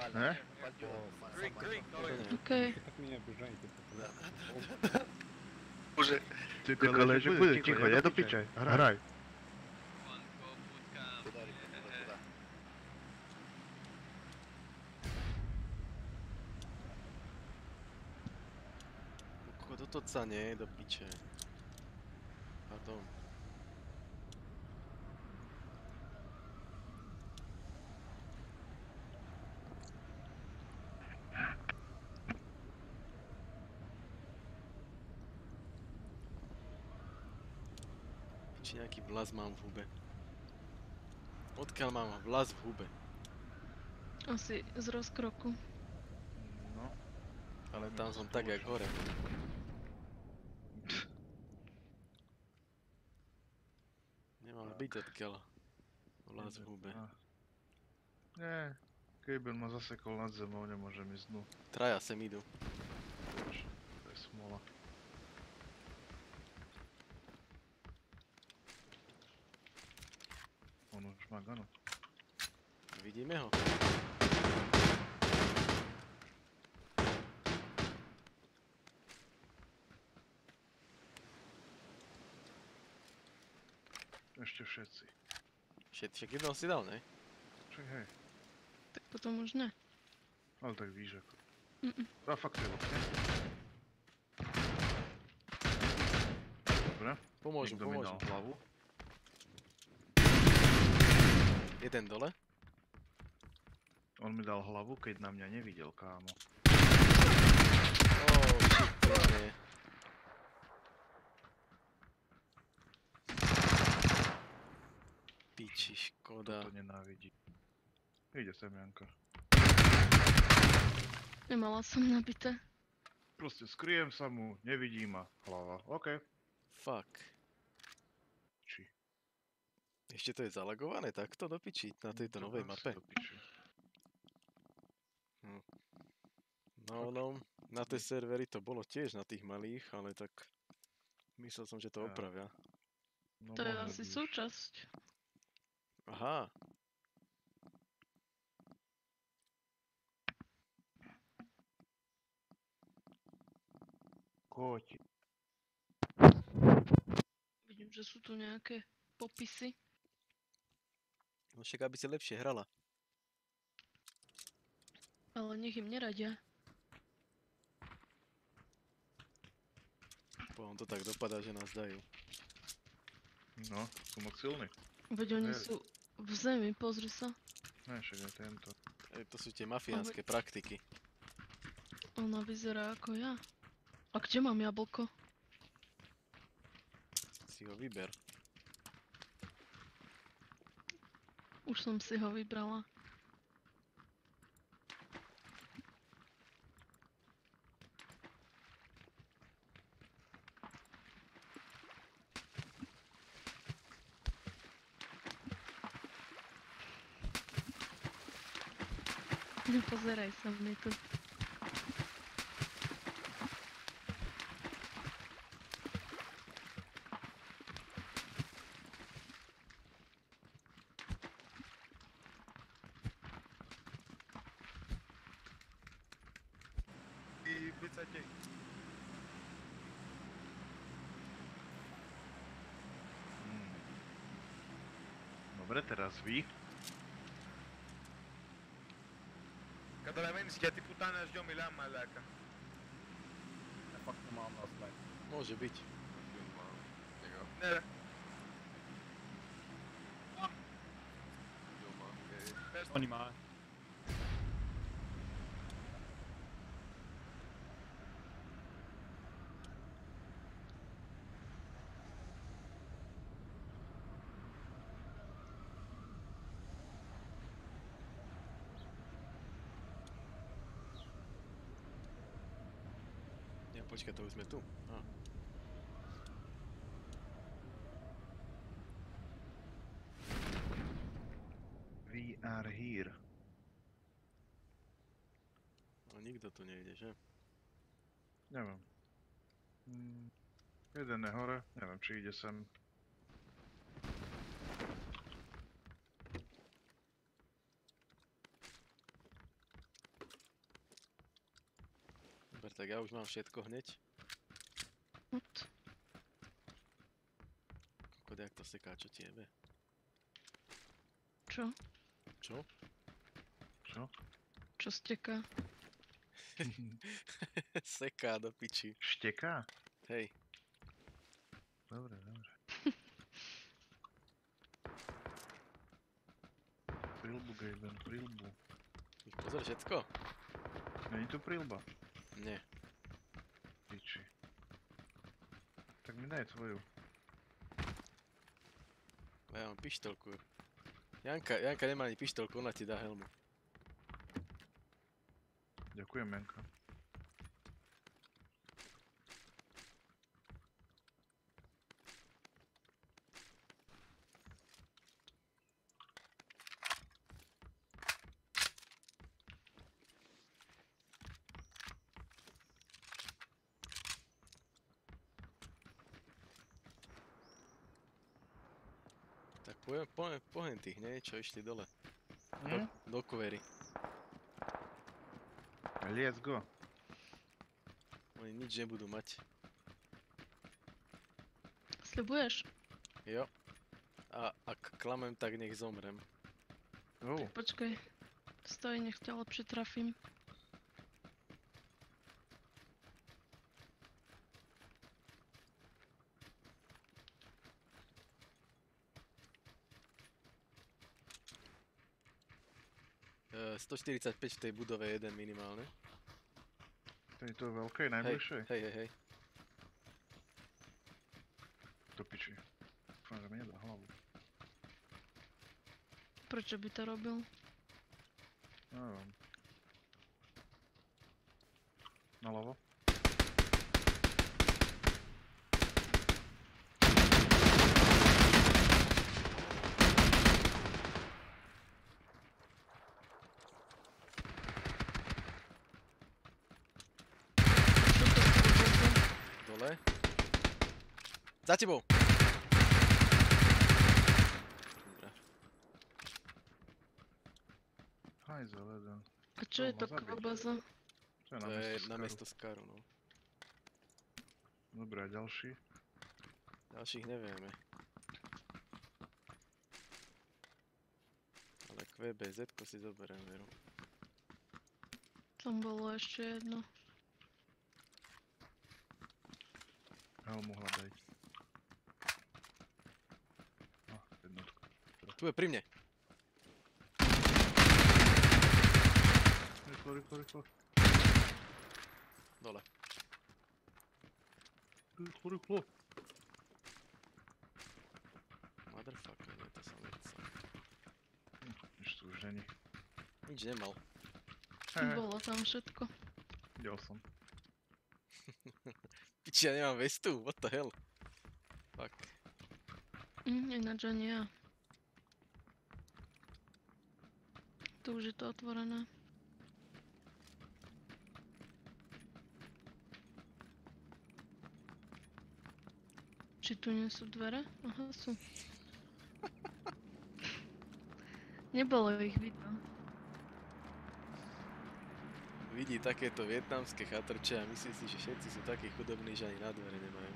Ne? Okej. Tak mnie oburzajcie po prostu. Boże. Ty koleżek, будь тихо, я допічай. Грай. Kto to ca nie do picie? Pardon. Či nejaký vlas mám v hube. Odkiaľ mám vlas v hube? Asi z rozkroku. No. Ale tam som tak jak hore. Nemal byť odkiaľ vlas v hube. Nie. Kejbel ma zasekol nad zemou, nemôžem ísť dnu. Traja sem idú. To je smola. On už má gano. Vidíme ho. Ešte všetci. Však jednou si dal, ne? Čak hej. Tak potom už ne. Ale tak víš ako. Mm-mm. A fakt je okne. Dobre. Pomôžem, Niekto mi dal pomôžem. hlavu. Jeden dole. On mi dal hlavu, keď na mňa nevidel, kámo. Shit, pekne. Piči, škoda. Toto nenávidí. Ide sem, Janka. Nemala som nabité. Proste skriem sa mu, nevidí ma. Hlava. OK. Fuck. Či. Ešte to je zalagované takto do piči na tejto novej mape. No, na tej serveri to bolo tiež na tých malých, ale tak myslel som, že to Ja. opravia. No, To je mohli asi by už. súčasť. Aha. Koti. Vidím, že sú tu nejaké popisy. No však aby si lepšie hrala. Ale nech im neradia. On to tak dopadá, že nás dajú. No, sú moc silní. Veď oni Hej. sú v zemi, pozri sa. Ne, však aj tento. To sú tie mafiánske praktiky. Ona vyzerá ako ja. A kde mám jablko? Si ho vyber. Už som si ho vybrala. Nepozeraj sa mi tu. Dobre, teraz vy. Καταλαβαίνεις γιατί πουτάνας δυο μιλάμε μαλάκα. Fuck the mom last night. Môže byť. Ναι ρε. Πες το. Oni má. Ja, počkaj, to už sme tu. We are here. No nikto tu nejde, že? Neviem. Jeden je hore, neviem, či ide sem. tak ja už mám všetko hneď. Kokot, jak to seká, čo tiebe? Čo? Čo? Čo? Čo steká? Seká do piči. Šteká? Hej. Dobre, dobre. Prilbu, Gaben, prilbu. Ich pozor všetko? Není tu prilba? Nie. Piči. Tak mi daj tvoju. Ja mám pištolku. Janka nemá ani pištolku, ona ti dá helmu. Ďakujem, Janka. Tak pojem tých, nie? Čo išli dole. Hm? Do kuvery. Let's go. Oni nič nebudú mať. Sľubuješ? Jo. A ak klamem, tak nech zomrem. Oh, Počkaj. Stoj, nech ťa lepšie trafím. E, 145 v tej budove jeden minimálne. to je to veľké, najbližšie. Hej. Do piči. Dúfam, že mi nedá hlavu. Prečo by to robil? Neviem. Naľavo? Dole. Za tebou! Dobre. Hajzel jeden. A čo je to ma zabiť. klobaza? To je To na je miesto na Skaru. miesto Skaru, no. Dobre, a ďalší? Ďalších nevieme. Ale QBZ si zoberiem, veru. Tam bolo ešte jedno. Helmu hľadaj. Jednotka. Tu je pri mne. Rýchlo. Dole. Rýchlo. Motherfucker, nie, to som nechcel. Už tu už není. Nič nemal. Bolo tam všetko. Videl som. Piči, ja nemám vestu, what the hell? Fuck. Ináč ani ja. Tu už je to otvorené. Či tu nie sú dvere? Aha, sú. Nebolo ich vidno. Vidí takéto vietnamské chatrče a myslí si, že všetci sú takí chudobní, že ani na dvere nemajú.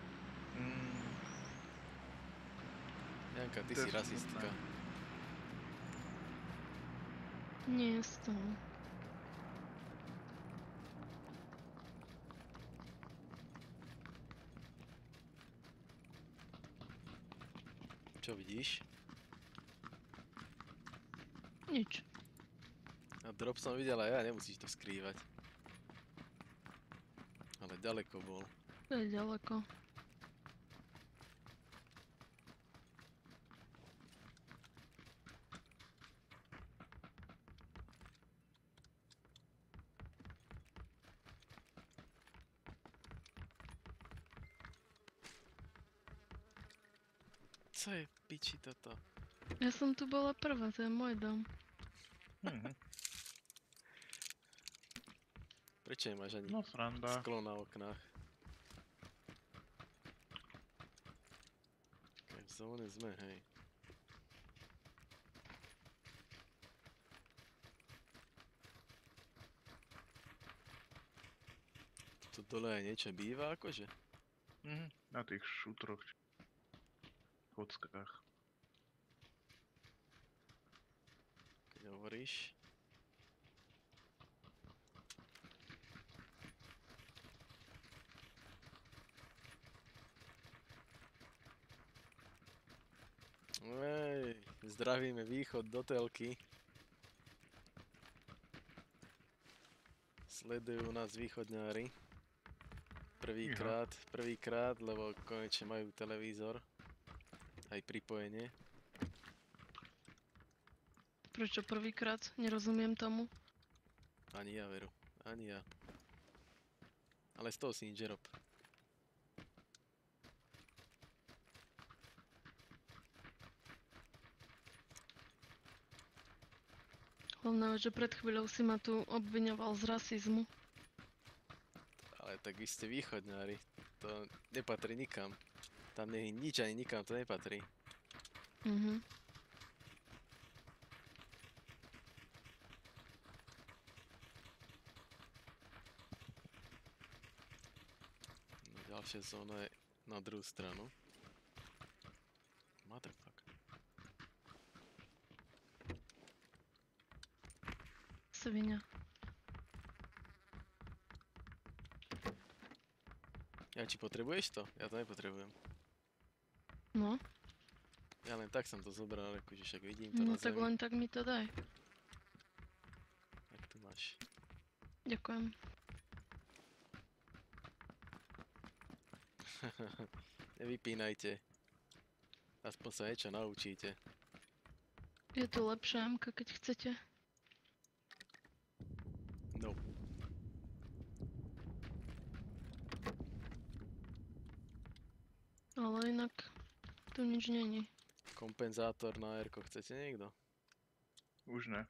Janka, ty To si je rasistka. smutné. Nie z toho. Čo vidíš? Nič. A drop som videl aj ja, nemusíš to skrývať. Ale ďaleko bol. To je ďaleko. Co je piči toto? Ja som tu bola prvá, to je môj dom. Prečo nemáš ani No sranda. sklo na oknách? Kaj v zóne sme, hej. Tu Tu dole aj niečo býva akože? Na tých šutroch. Kockách. Keď hovoríš. Ej, zdravíme východ do telky. Sledujú nás východňári. Prvýkrát, lebo konečne majú televízor. Aj pripojenie. Prečo prvýkrát? Nerozumiem tomu. Ani ja, veru. Ani ja. Ale z toho si nič nerob. Hlavná vec, že pred chvíľou si ma tu obviňoval z rasizmu. Ale tak vy ste východňári. To nepatrí nikam. Tam nie je nič ani nikam to nepatrí. Mhm. No, ďalšia zóna je na druhú stranu. Motherfuck. Svinia. Ja či potrebuješ to? Ja to nepotrebujem. No, Ja len tak som to zobral, akože však vidím to no na tak zemi. len tak mi to daj. Tak tu máš. Ďakujem. Nevypínajte. Aspoň sa niečo naučíte. Je tu lepšia MK, keď chcete. No. Ale inak tu nič není. Kompenzátor na R-ko chcete niekto? Už ne.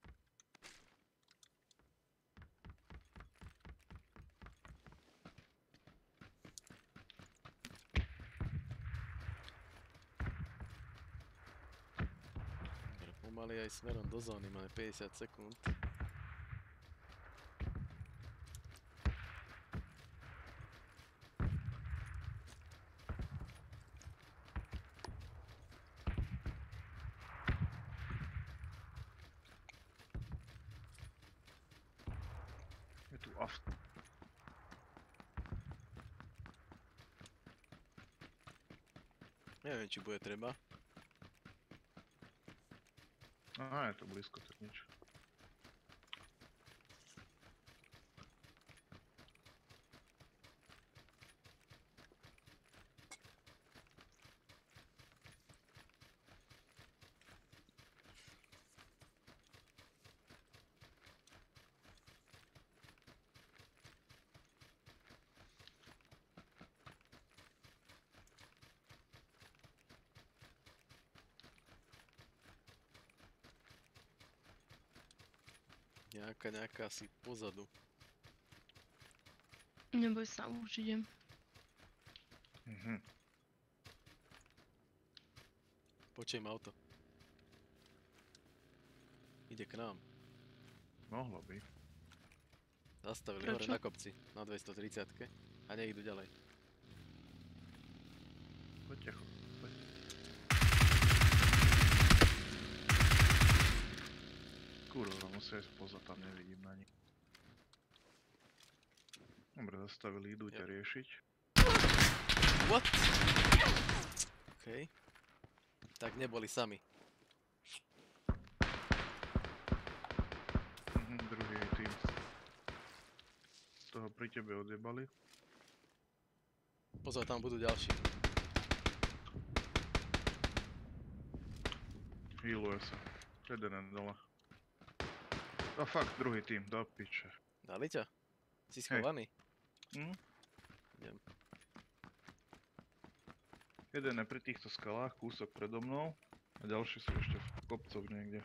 Dobre, pomaly aj smerom do zóny, máme 50 sekúnd. Je tu auto. Neviem, či bude treba. Aha, je to blízko, tak nič. Nejaká asi pozadu. Neboj sa, už idem. Počujem auto. Ide k nám. Mohlo by. Zastavili Prečo? hore na kopci, na 230 a nejdú ďalej. Poďte, poďte. Kurva, musia ísť poza, tam nevidím na nich. Dobre, zastavili, idú ťa riešiť. What? OK. Tak neboli sami. Druhý tým. Z toho pri tebe odjebali. Pozor, tam budú ďalší. Healuje sa. Jeden je dole. A fakt, druhý tým, do piče. Dali ťa? Si schovaný? Idem. Jeden je pri týchto skalách, kúsok predo mnou. A ďalší sú ešte v kopcoch niekde.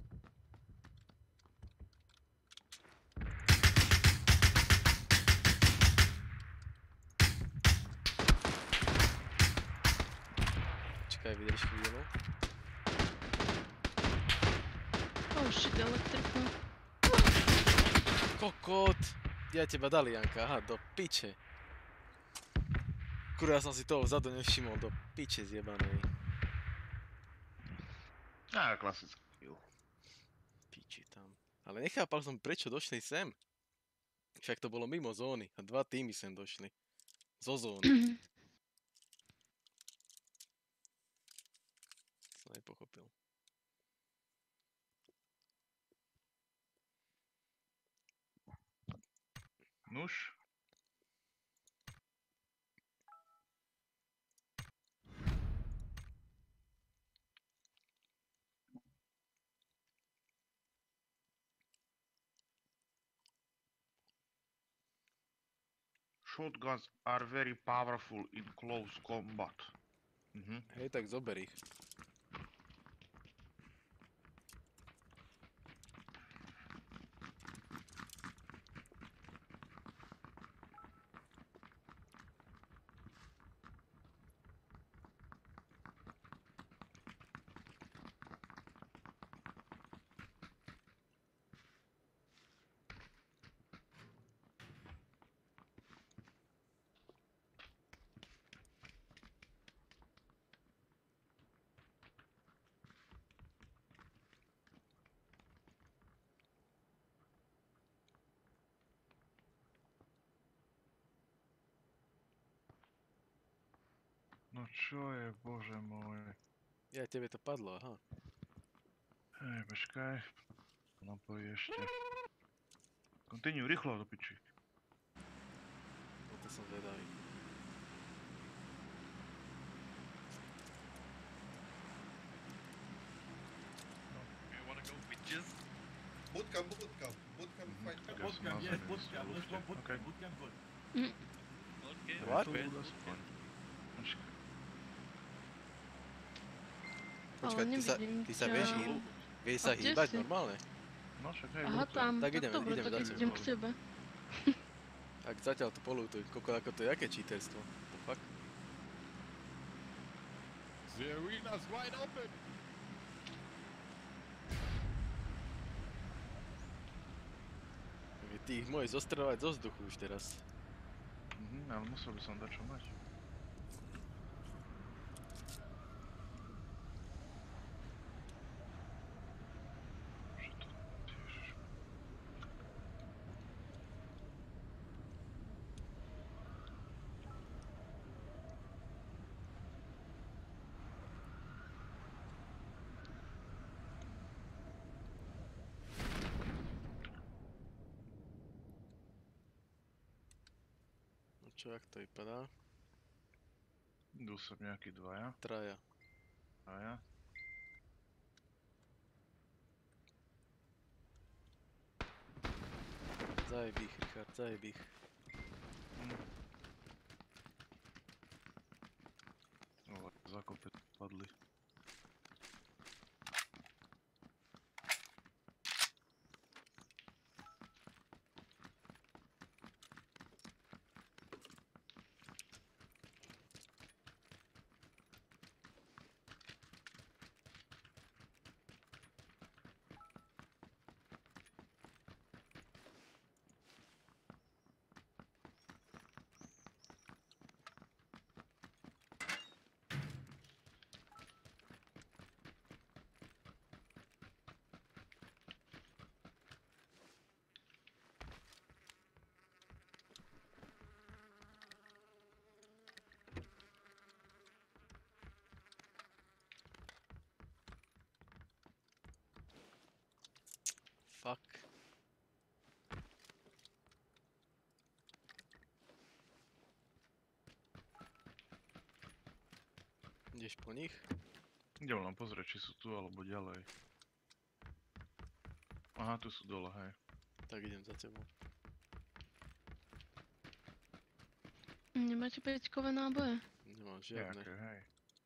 Čakaj, vydrž chvíľu. Oh shit, elektriku. Kokot! Ja teba dali, Janka, aha, do piče. Kurva, ja som si toho vzadu nevšimol, do piče zjebanej. Á, klasický kill. Piči tam. Ale nechápal som, prečo došli sem. Však to bolo mimo zóny a 2 týmy sem došli. Zo zóny. Som nepochopil. Nuž. Shotguns are very powerful in close combat. Mhm. Hej, tak zober ich. No čo je, bože môj. Ja, tebe to padlo, aha. Hej, počkaj. Napojí ešte. Continue, rýchlo do piči. No to som zvedavý. You wanna go bitches? Bootcamp, bootcamp, bootcamp fight. Ja som Bootcamp, na yes, zemi, bootcamp, som let's go lufte. bootcamp, Okej. bootcamp good. Okay. What? Tu aspoň. Počkaj. Počkaj, Ale nevidím ty sa ťa. vieš, vieš sa A kde hýbať si? normálne? No však hej, Aha, ľutujem. tam. Tak ideme, dobre, ideme tak zase. idem k tebe. Ak zatiaľ to polutuj, koľko ako to je, aké cheaterstvo? The fuck? The arena's wide open! Ty ich môžeš zostreľovať zo vzduchu už teraz. Ale musel by som dať čo mať. Že to tiež... No čo, jak to vypadá? Idú sem nejakí dvaja. Traja. Traja. Zajeb ich, Richard, zajeb ich. Zakope padli. Fuck. Ideš po nich? Idem len pozrieť, či sú tu alebo ďalej. Aha, tu sú dole, hej. Tak idem za tebou. Nemáte 5-kové náboje? Nemám žiadne. Nejaké, hej.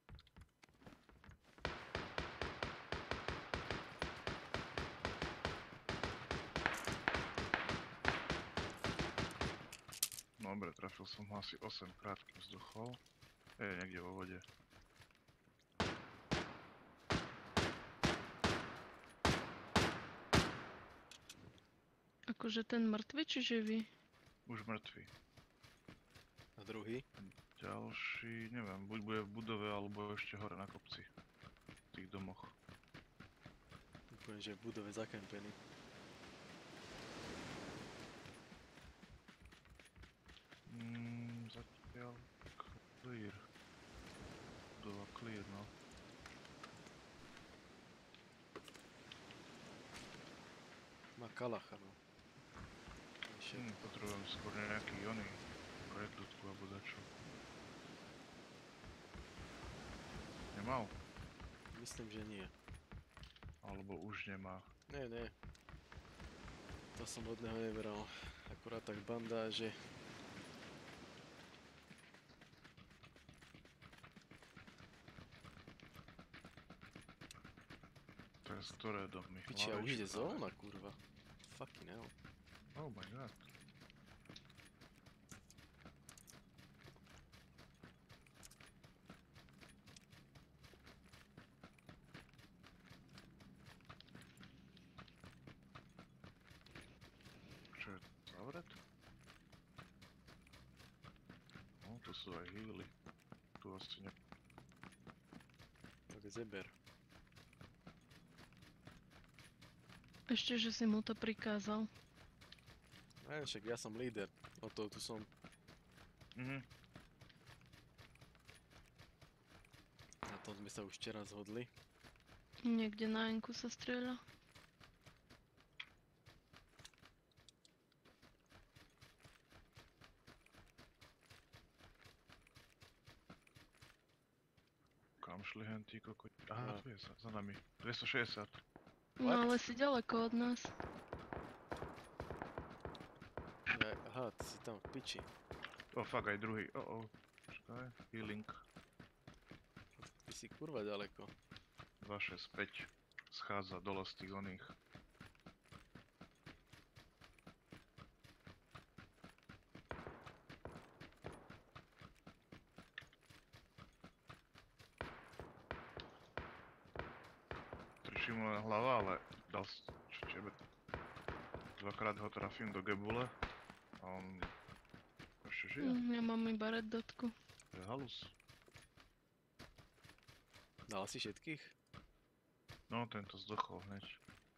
Dobre, trafil som ho asi 8 krát, kým vzduchol. Je niekde vo vode. Akože ten mŕtvy či živý? Už mŕtvý. A druhý? Ďalší, neviem, buď bude v budove, alebo ešte hore na kopci. V tých domoch. Úplne, že v budove zakempený. Zatiaľ clear. Budova clear, no. Má kalacha, no. Ešte. Potrebujem skôr nejaký oný rekrutku alebo dačo. Nemal? Myslím, že nie. Alebo už nemá. Nie, nie. To som od neho nebral. Akurát tak bandáže. To je z ktoré domy? Piči, a už ide Lavička, zóna, kurva. Fucking hell. Oh my god. Čo je to zavret? No, tu sú aj healy. Tu asi ne... Tak zeber. Ešte, že si mu to prikázal. Aj, však ja som líder. O to tu som. Na tom sme sa už včera zhodli. Niekde na Enku sa strieľa. Kam šli hentí kokoti? Aha, No. tu je za nami. 260. No What? ale si ďaleko od nás. Ja, aha, ty si tam v piči. Oh fuck, aj druhý. Oh. Počkaj. Healing. Ty si kurva ďaleko. 265. Schádza dole z tých oných. Tričí mu len hlava, ale dal čo tebe. Dvakrát ho trafím do gebule a on ešte žije. Ja mám iba red dotku. To je halus. Dal si všetkých? No, tento zdochol hneď.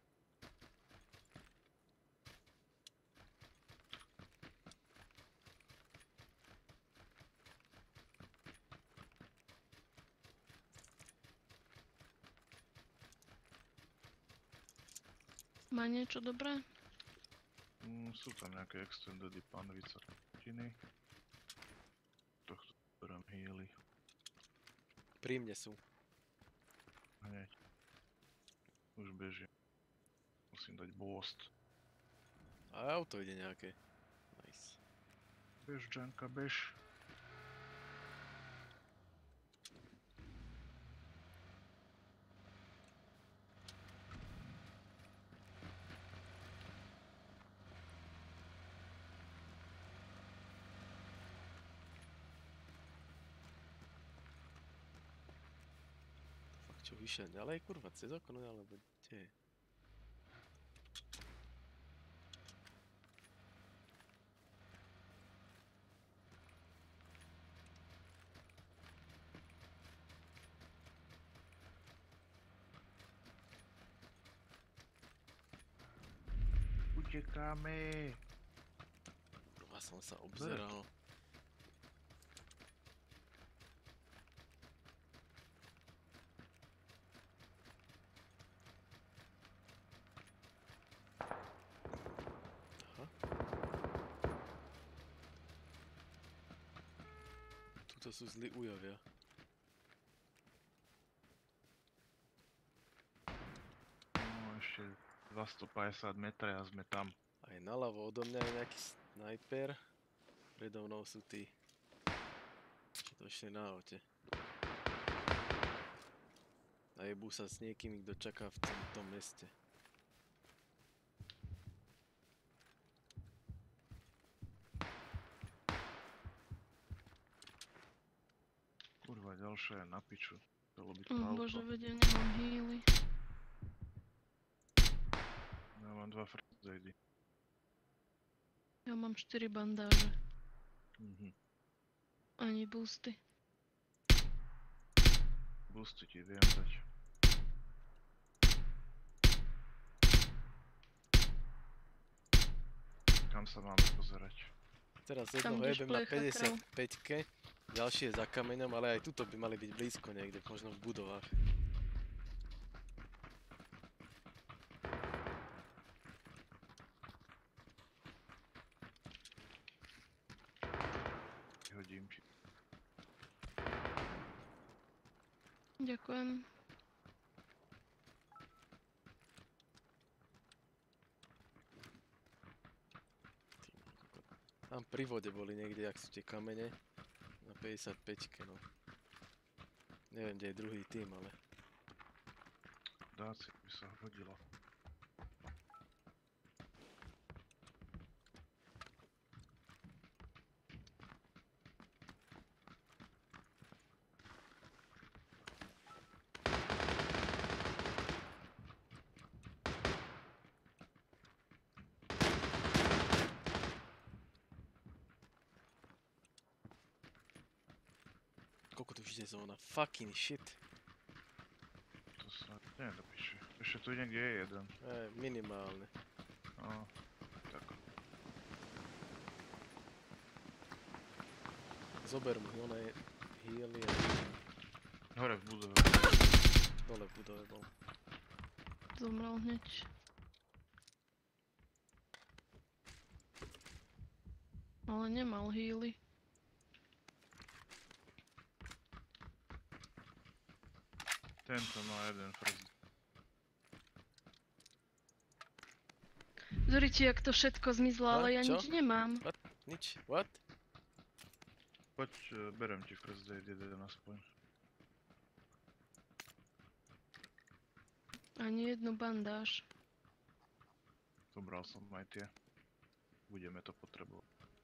Má niečo dobré? Sú tam nejaké extendedy panvica tiny. Tohto berem healy. Pri mne sú. Hneď. Už bežím. Musím dať boost. A auto ide nejaké. Nice. Bež, Janka, bež. Fakt čo vyšiel ďalej, kurva, cez okno, alebo kde? Utekáme. Kurva, som sa obzeral. Aha. Tuto sú zlí ujovia. No, ešte 250 metrov a sme tam. Aj naľavo odo mňa je nejaký snajper. Predo mnou sú tí, čo došli na aute. Najebú sa s niekým, kto čaká v tomto meste. Kurva, ďalšia je na piču. Chcelo byť Bože, auto. vedia, nemám healy. Ja mám 2 first aidy. Ja mám 4 bandáže. Mhm. Ani boosty. Boosty ti viem dať. Kam sa máme pozerať? Teraz Tam, jednoho kde jebem na špliecha krv. 55-ke, ďalší je za kameňom, ale aj tuto by mali byť blízko niekde, možno v budovách. Hodím ti. Ďakujem. Tam pri vode boli niekde, ak sú tie kamene. Na 55-ke, no. Neviem, kde je druhý tým, ale... Dáci by sa hodilo. Koľko tu už ide zóna? Fucking shit. To sa nedopíše. Ešte tu niekde je jeden. Minimálne. No, tak. Zober mu, ona je healy a Hore v budove. dole v budove bol. Zomrel hneď. Ale nemal healy. Tento má jeden first. Zuriti, jak to všetko zmizlo, ale ja Čo? nič nemám. Nič? What? Poď, berem ti first aid jeden aspoň. Ani jednu bandáž. Zobral som aj tie. Budeme to potrebovať.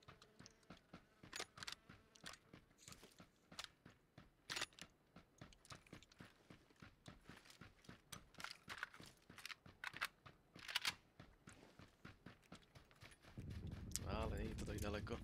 Ale nie je to tak ďaleko.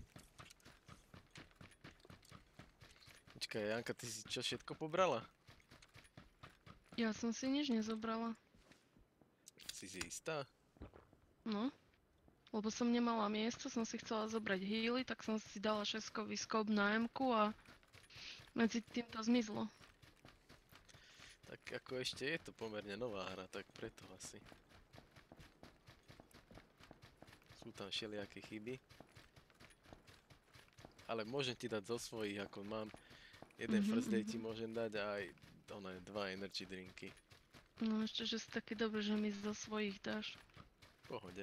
Počkaj, Janka, ty si čo všetko pobrala? Ja som si nič nezobrala. Si istá? No. Lebo som nemala miesto, som si chcela zobrať healy, tak som si dala šeskový skop na M-ku a medzi tým to zmizlo. Tak ako ešte je to pomerne nová hra, tak preto asi. Sú tam všelijaké chyby. Ale môžem ti dať zo svojich, ako mám. Jeden first aid ti môžem dať a aj oné 2 energy drinky. No ešte, že si taký dobrý, že mi zo svojich dáš. V pohode.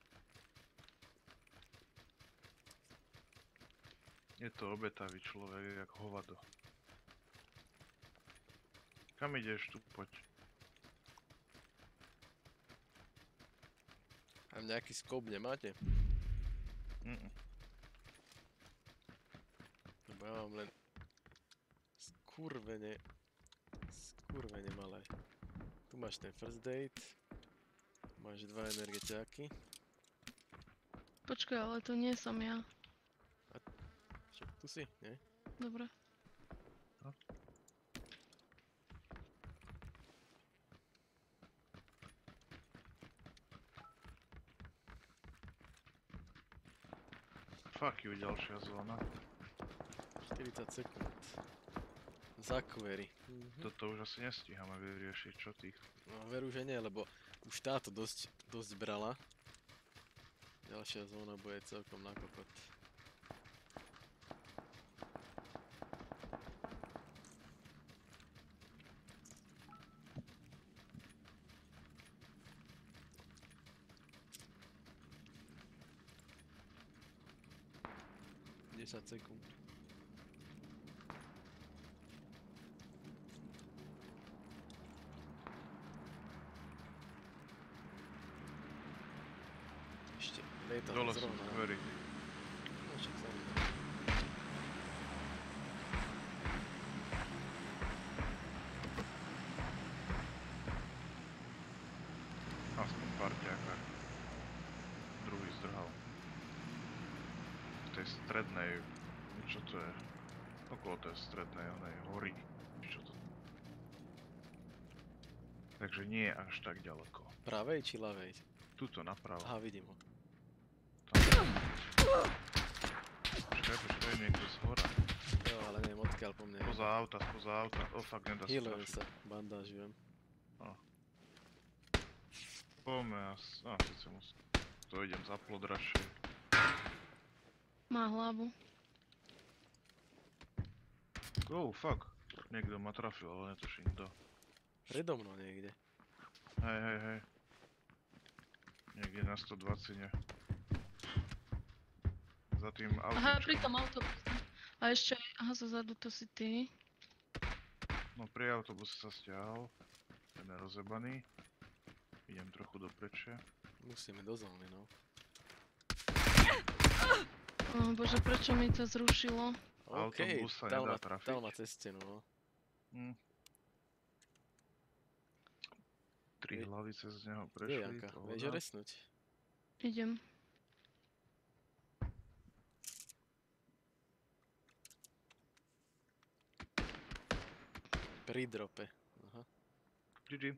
Je to obetavý človek, jak hovado. Kam ideš tu, poď. A nejaký skop nemáte? Lebo ja mám len skurvene malé. Tu máš ten first aid. Máš 2 energetiáky. Počkaj, ale to nie som ja. Však tu si, nie? Dobre. Fuck you, ďalšia zóna. 40 sekúnd. Za query. Toto už asi nestíhame vyriešiť, čo ty? No veru, že nie, lebo už táto dosť brala. Ďalšia zóna bude celkom na kokot. Sekúnd. Ešte lieta Dole sú zrovna. dvery. No však za mnou. Aspoň parťáka. Druhý zdrhal. strednej, čo to je? Okolo tej strednej, onej hory. Čo to? Takže nie je až tak ďaleko. Pravej či ľavej? Tuto napravo. Aha, vidím ho. Počkaj, niekto z hora. Jo, ale neviem odkiaľ po mne. Spoza auta. O, fakt, nedá sa Healujem trafiť. sa, bandážujem. Poďme, síce musím. To idem za plot radšej. Má hlavu. Oh, fuck. Niekto ma trafil, ale netuším kto. Predo mnou niekde. Hej. Niekde na 120. Za tým Aha, pri autíčkom. tom autobuse. A ešte, aha, zozadu to si ty. No pri autobuse sa stiahol. Ten je rozebaný. Idem trochu do preče. Musíme do zóny, no. Bože, prečo mi to zrušilo? OK, Autobus sa dal nedá ma, trafiť. dal ma cez stenu, no. Tri Je- hlavy cez neho Kde prešli. Janka? pohoda. Vieš ho resnúť? Idem. Pri drope. Aha. GG.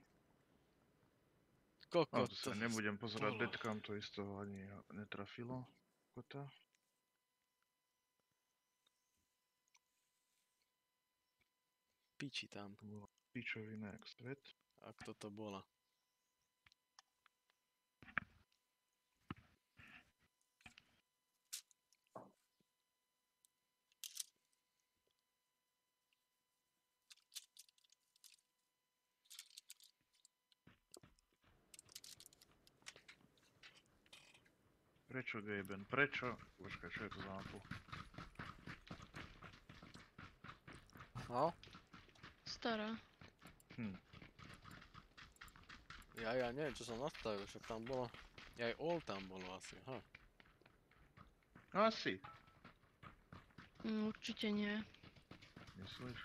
Kokot. Tu sa nebudem pozerať bolo. deadcam, to isto ani netrafilo. Kota. Piči tam. To bola pičovina jak svet. Ak toto bola. Prečo Gaben? Prečo? Počkaj, čo je to za mapu? No? Stará. Ja neviem, čo som nastavil, však tam bolo... Aj all tam bolo asi, ha. Asi. Určite nie. Myslíš?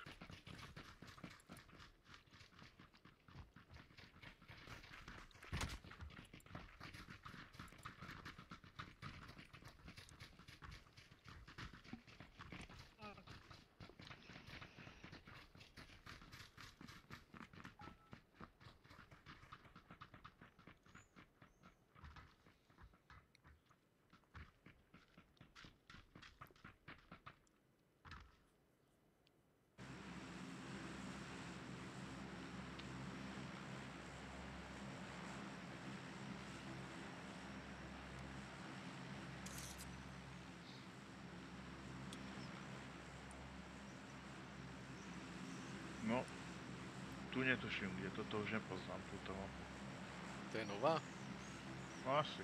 No. Tu netuším kde, toto už nepoznám, túto mapu. To je nová? No asi.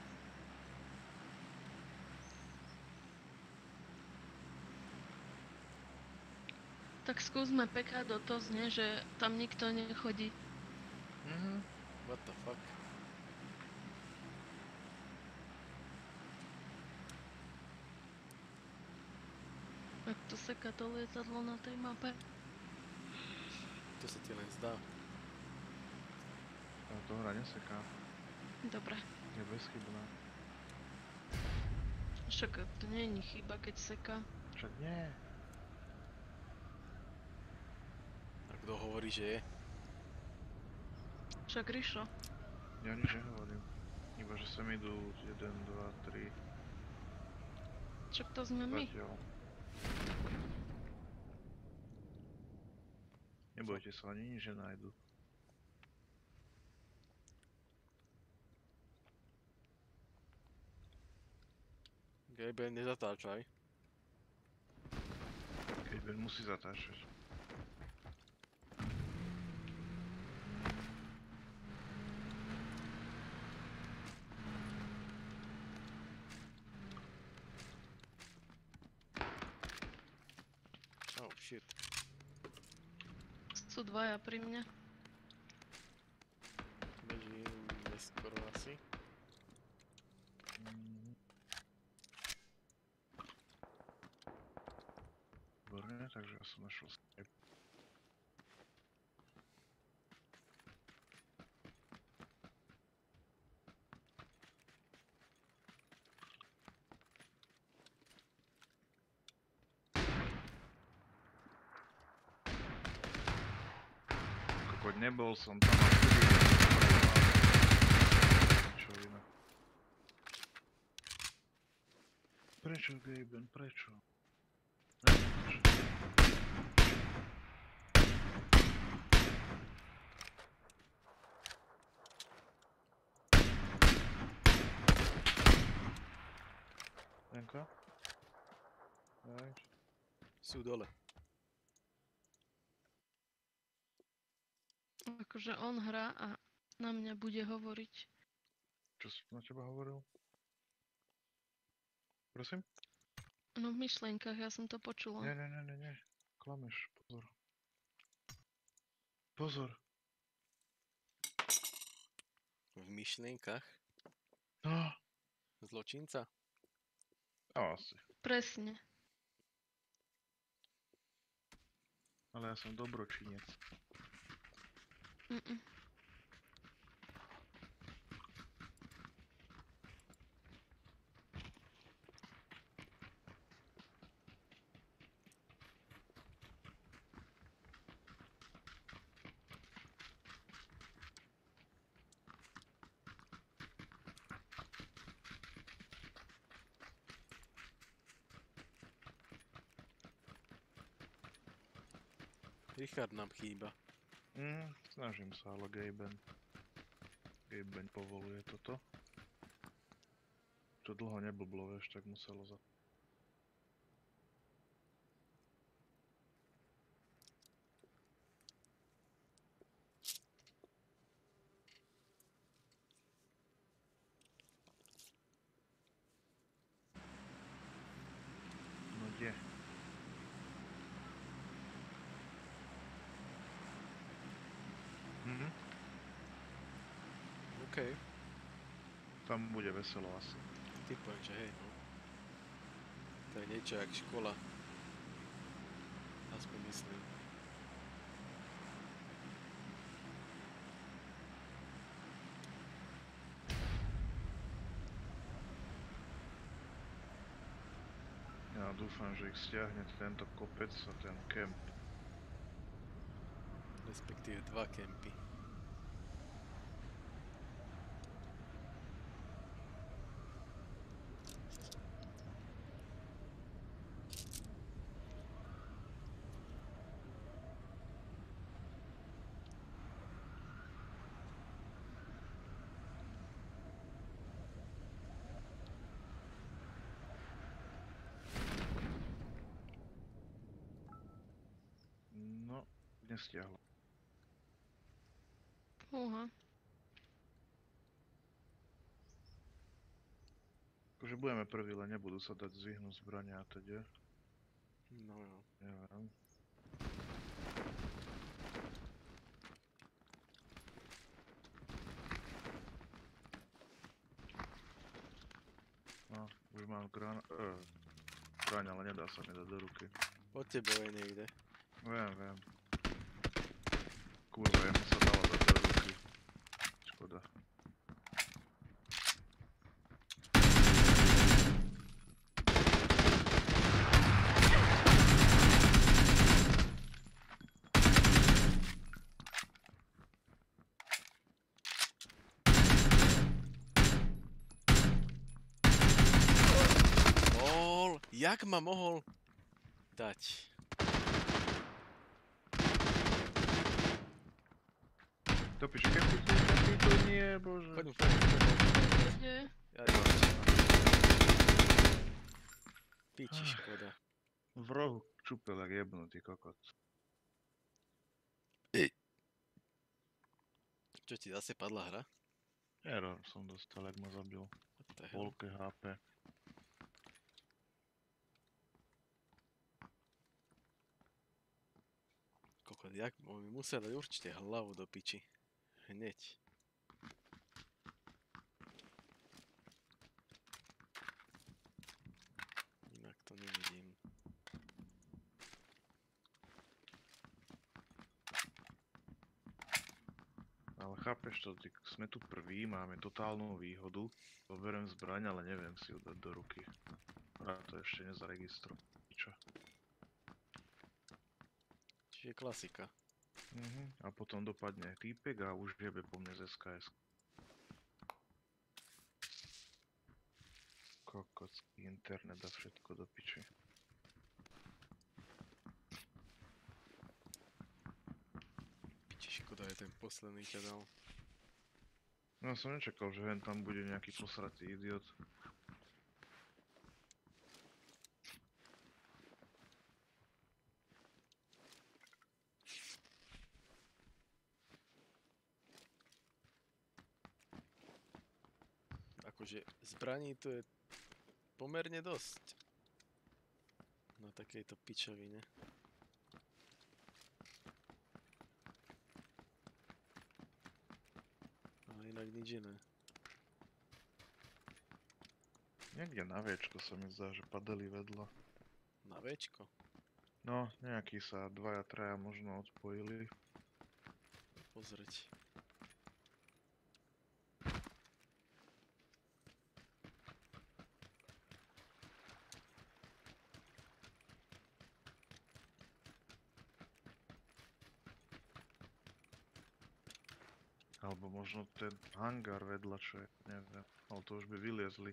Tak skúsme pekať do Tozne, že tam nikto nechodí. What the fuck? Ak to seká to lietadlo na tej mape. To sa ti len zdá. Táto hra neseká. Dobre. Je bezchybná. Však to nie je chyba, keď seká. Však nie. A kto hovorí, že je? Však Rišo. Ja nič nehovorím. Iba, že sem idú 1, 2, 3 Však to sme my. zatiaľ. Nebojte sa, ani nič nenájdu. Gabe, nezatáčaj. Keď Ben musí zatáčať. Oh shit. Sú dvaja pri mne. Bežím neskoro asi. Výborne, takže ja som našiel Skype. Nebol som tam a vtedy... Čo iné. Prečo, Gaben, prečo? Neviem, prečo. Lenka? Aj. Sú dole. Akože on hrá a na mňa bude hovoriť. Čo som na teba hovoril? Prosím? No v myšlienkach, ja som to počula. Nie. Klameš, pozor. Pozor. V myšlienkach No. zločinca. Asi. Presne. Ale ja som dobročinec. Mm-mm. Richard nám chýba. Snažím sa, ale Gaben povoluje toto. Čo dlho neblblo, vieš, tak muselo za... No kde? OK. Tam bude veselo asi. Typujem, že hej, no. To je niečo jak škola. Aspoň myslím. Ja dúfam, že ich stiahne tento kopec a ten kemp. Respektíve dva kempy. No, nestiahlo. Fúha. Akože budeme prví, len nebudú sa dať zvyhnúť zbrania a teda. No jo. Neviem. No, už mám zbraň, ale nedá sa mi dať do ruky. Od tebou je niekde. Viem. Kurva, jemu sa dala dať do ruky. Škoda. Jak ma mohol dať? To piče, kempy tu nie, bože. Poďme. Kde? Ja idem. Piči, škoda. V rohu čupel jak jebnutý kokot. Čo ti zase padla hra? Error som dostal, jak ma zabil. What the hell? Polke HP. Kokot, jak mi musel dať určite hlavu do piči. Hneď. Inak to nevidím. Ale chápeš to, sme tu prví, máme totálnu výhodu. Zoberiem zbraň, ale neviem si ju dať do ruky. Hra to ešte nezaregistroval. Čo? Čiže klasika. A potom dopadne týpek a už jebe po mne z SKS. Kokocký internet a všetko do piči. Piči, škoda je ten posledný ťa dal. No som nečakal, že hen tam bude nejaký posratý idiot. Akože zbraní tu je pomerne dosť. Na takejto pičovine. Ale inak nič iné. Niekde na Včko sa mi zdá, že padali vedľa. Na Včko. No, nejakí sa dvaja, traja možno odpojili. Pozrieť. Alebo možno ten hangár vedľa, čo je, neviem. Ale to už by vyliezli.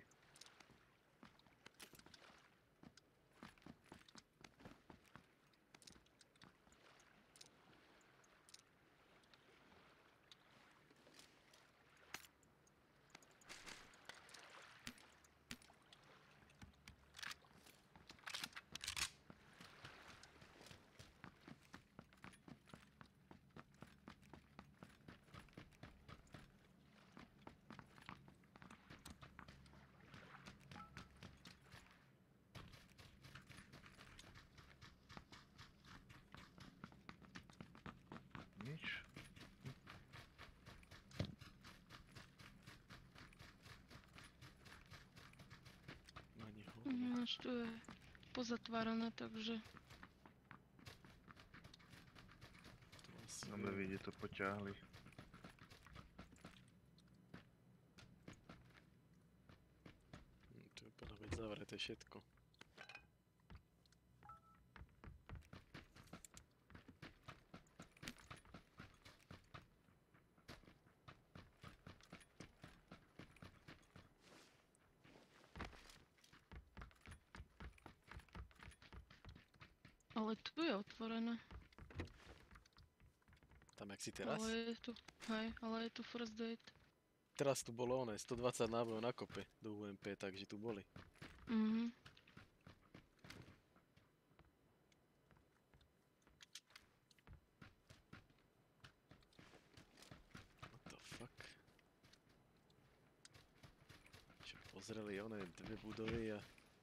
Nič. Ani hovno. Až tu je pozatvárané, takže... To asi Dobre je. vidie, to poťahli. Tu je podľa byť zavreté všetko. Ale tu je otvorené. Tam jak si teraz? Ale je tu, hej, ale je tu first aid. Teraz tu bolo oné, 120 nábojov na kope do UMP, takže tu boli. Mhm. What the fuck? Čo pozreli oné dve budovy a...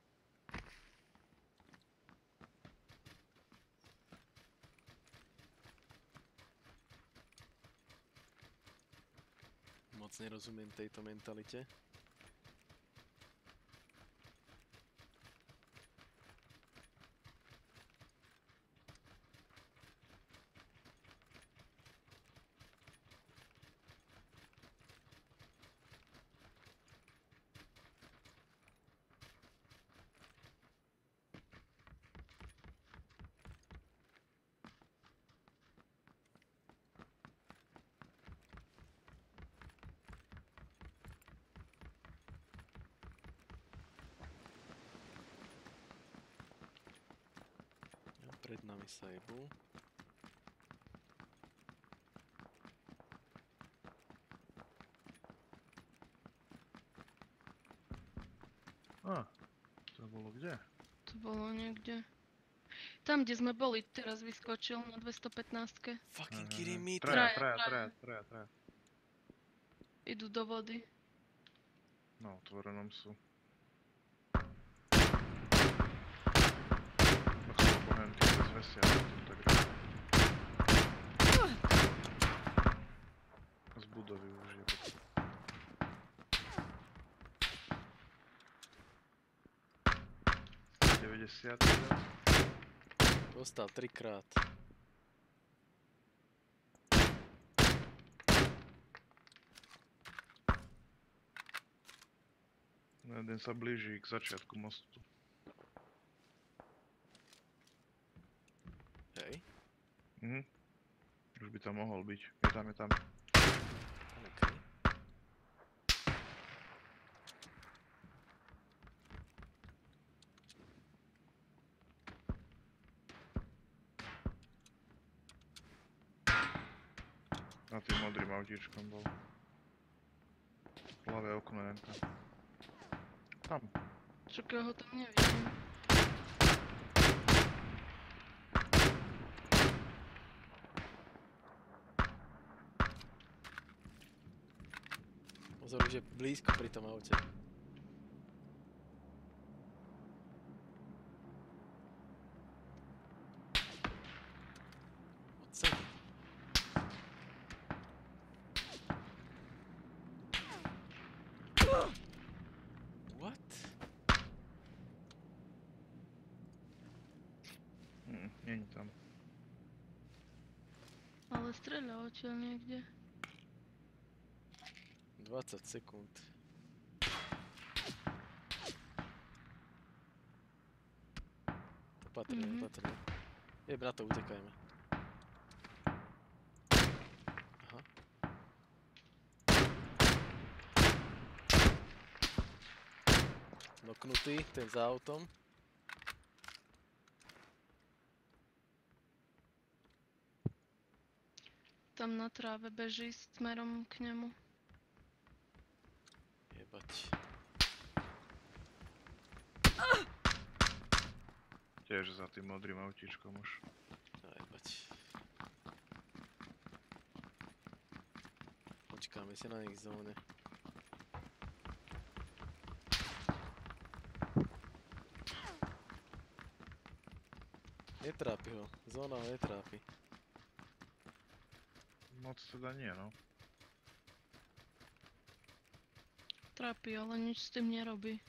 Moc nerozumiem tejto mentalite. A pred nami sa jebú. Á, to bolo kde? To bolo niekde. Tam, kde sme boli, teraz vyskočil na 215. Fucking kidding me, Traja, Traja, traja, traja. traja, traja. Idú do vody. Na otvorenom sú. Lebo hen tí sa zvesia, tak rád. Z budovy už je. Deväťdesiat. Dostal 3-krát. No jeden sa blíži k začiatku mostu. Hej. Mhm. Už by tam mohol byť. Je tam, je tam. Okay. Na tým modrým autíčkom bol. Plavé okno nenka. Tam. Čak ja ho tam nevidím. Pozor, už je blízko pri tom aute. Odsedy. What? Není tam. Ale streľa odtiaľ niekde. 20 sekúnd. Opatrne, opatrne. Jeb na to, utekajme. Aha. Noknutý, ten za autom. Tam na tráve beží smerom k nemu. Jebať. Tiež za tým modrým autíčkom už. Jebať. Počkáme si na nich v zóne. Netrápi ho, zóna ho netrápi. Moc teda nie, no. Trápi, ale nič s tým nerobí.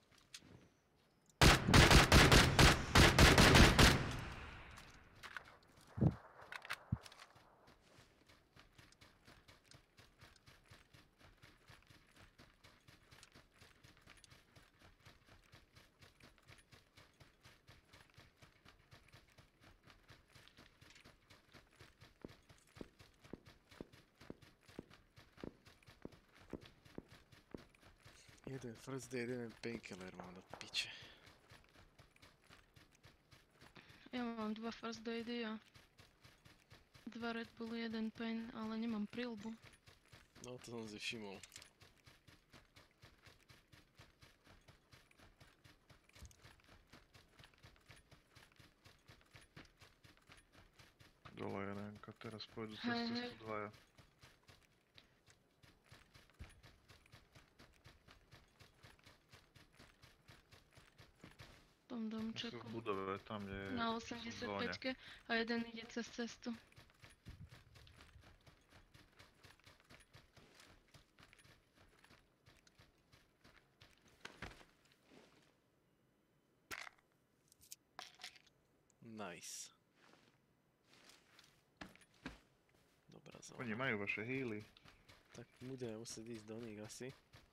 Jeden first aid, jeden painkiller mám do piče. Ja mám 2 first aidy a 2 Red Bull, 1 pain, ale nemám prilbu. No to som si všimol. Dole jedenka, teraz pôjdu cez Hej, hej. cestu dvaja. V tom Sú domčeku. v budove, tam je... Na sú v zóne. 85 a jeden ide cez cestu. Nice. Dobrá zóna. Oni majú vaše healy. Tak budeme musieť ísť do nich asi.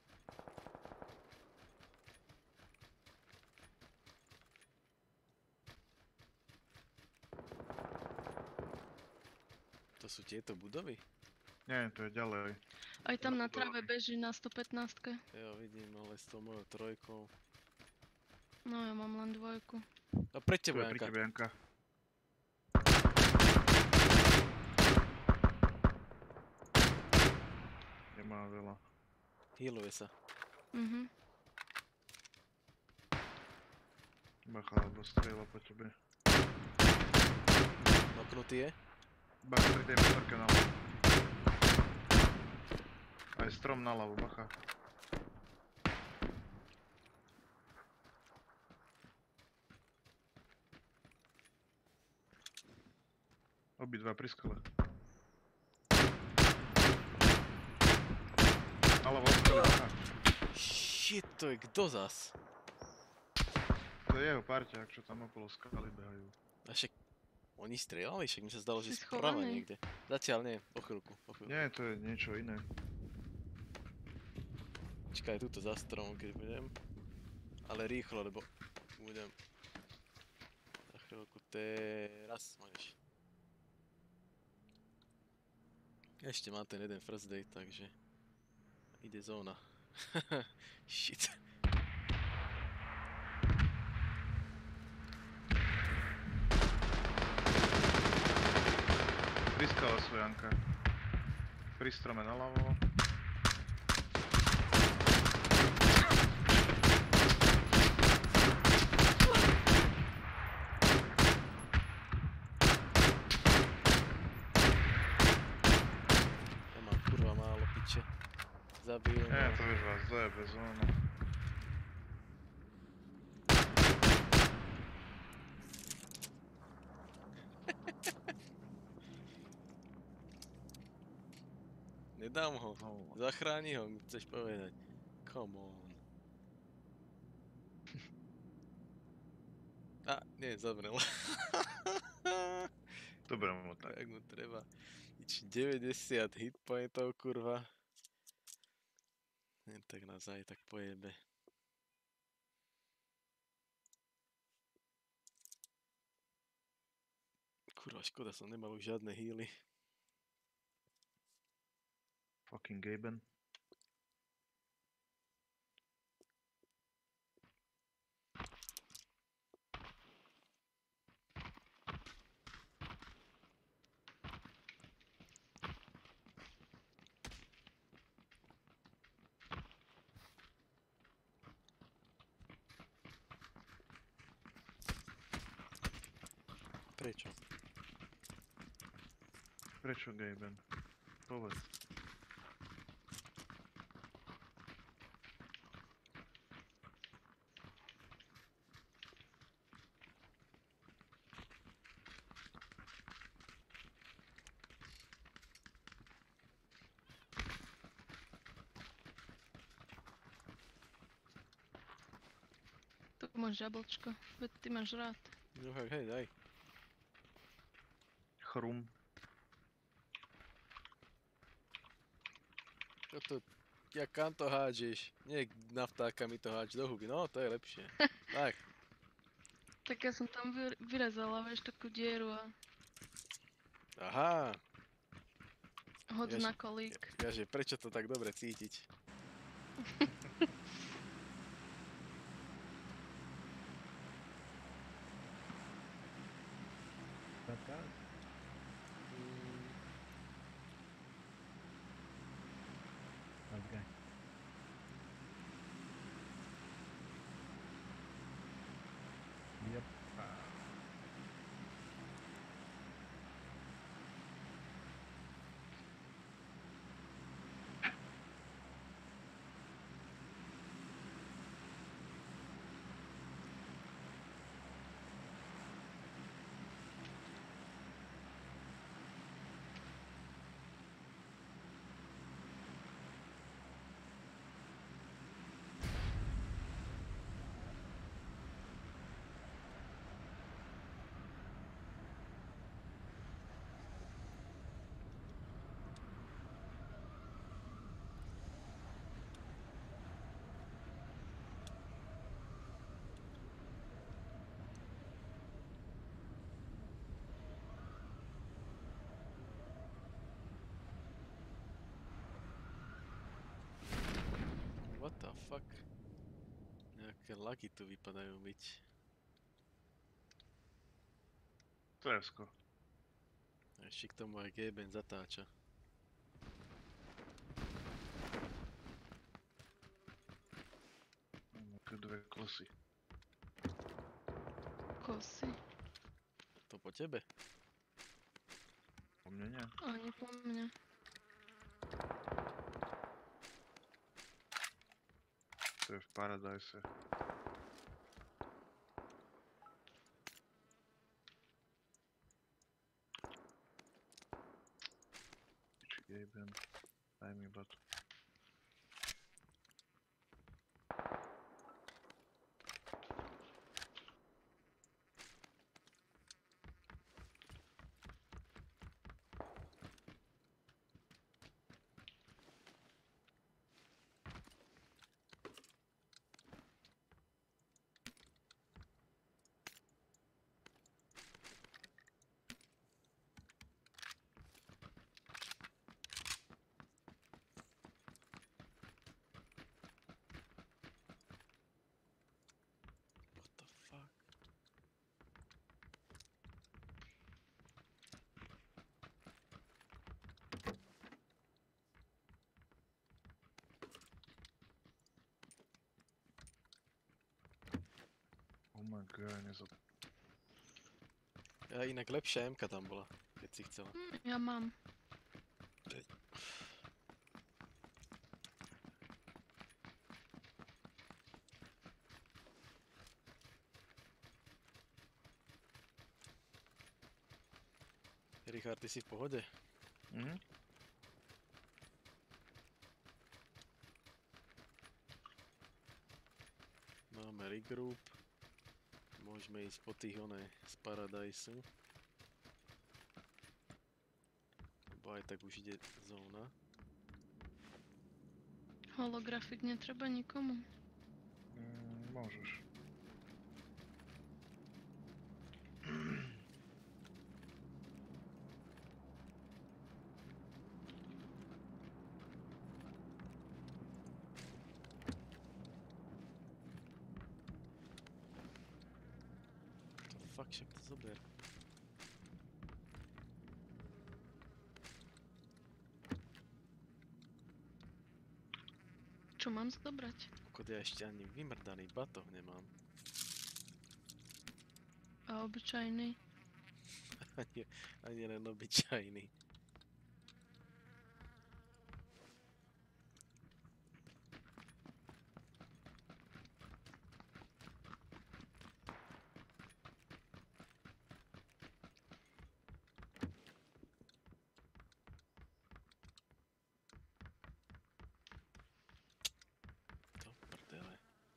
To sú tieto budovy? Nie, to je ďalej. Aj tam na budova. tráve beží na 115. Jo, vidím, ale s tou mojou trojkou. No ja mám len 2. A pre Tu teba, je pri Janka. tebe, Janka. Nemá veľa. Healuje sa. Bacha, alebo strieľa po tebe. Noknutý je. Bacha, pri tej motorke naľavo. Aj strom naľavo, bacha. Obidva pri skale. Naľavo od skale, bacha. Shit, to je kto zas? To je jeho parťák, čo tam okolo skaly behajú. A však... Oni strieľali? Však mi sa zdalo, že Si sprava schovaný. niekde. Zatiaľ nie, o chvíľku, o chvíľku. Nie, to je niečo iné. Čakaj, túto za strom, keď budem. Ale rýchlo, lebo budem... Za chvíľku teraz môžeš. Ešte mám ten jeden first date, takže ide zóna. Shit. Priskala sú Janka. Pri strome naľavo. Ja mám kurva málo piče. Zabijem Nie, ho. to vieš vás zle, bez zóna. Nedám ho. No, Zachráni ho, mi chceš povedať. Come on. A, nie, zomrel. dobre mu tak. Tak mu treba. 90 hitpointov, kurva. Len tak nás aj tak pojebe. Kurva, škoda, som nemal už žiadne healy. Fucking Gaben. Prečo? Prečo Gaben? Povedz. Tu máš jablčko, veď ty máš rád. No hej, daj. Chrum. Toto, ja kam to hádžeš? Nie na vtáka mi to hádž do huby, no to je lepšie. Tak, Tak ja som tam vyrezala, vieš, takú dieru a aha. hod Jež- na kolík. Jaže, prečo to tak dobre cítiť? Mm, Okay. Yep. What the fuck? Nejaké lagy tu vypadajú byť. Tresko. Ešte k tomu aj Gaben zatáča. Také dve kosy. Kosy. To po tebe? Po mne nie. Ani po mne. To je v Paradise. Piči Gaben. Daj mi batu. my god, Ja inak lepšia MK tam bola, keď si chcela. Ja mám. Richard, ty si v pohode? Mhm. Máme regroup. Môžeme ísť po tých z Paradise. Lebo aj tak už ide zóna. Holografik netreba nikomu. Môžeš. To fakt však to zober. Čo mám zobrať? Kokot, ja ešte ani vymrdaný batoh nemám. A obyčajný. Ani len obyčajný. To prdele.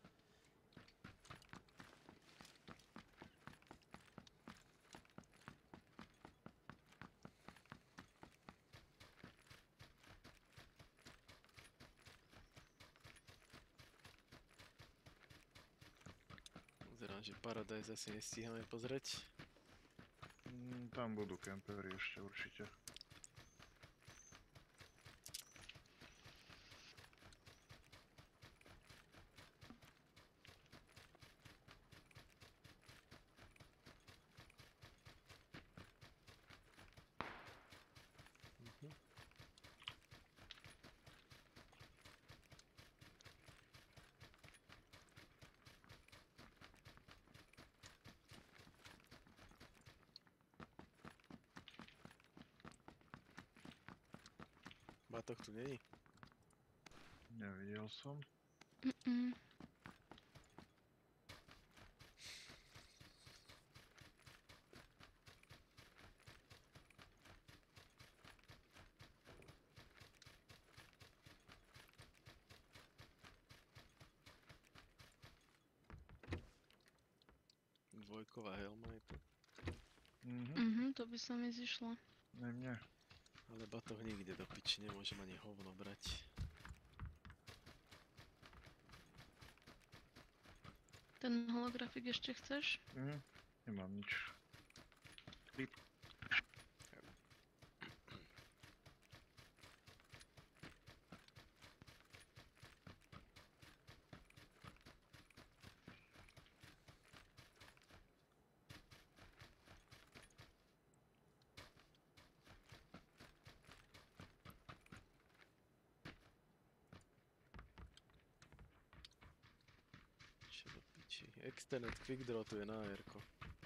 Pozerám, že Paradise asi nestíhame pozrieť. Tam budú kempery ešte určite. Mhm. Batoh tu není? Nevidel som. Mm-mm. Dvojková helma je tu. To by sa mi zišlo. Ne mne. Ale batoh nikde do piči, nemôžem ani hovno brať. Ten holografik ešte chceš? Nemám nič. Čo do piči. Extended quick draw tu je na AR-ko.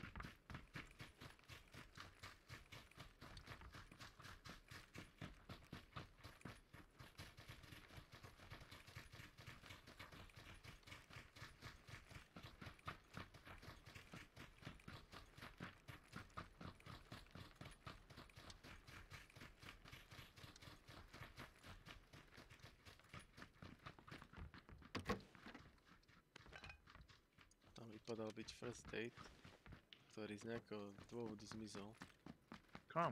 Tam vypadal byť first date, ktorý z nejakého dôvodu zmizol. Kam?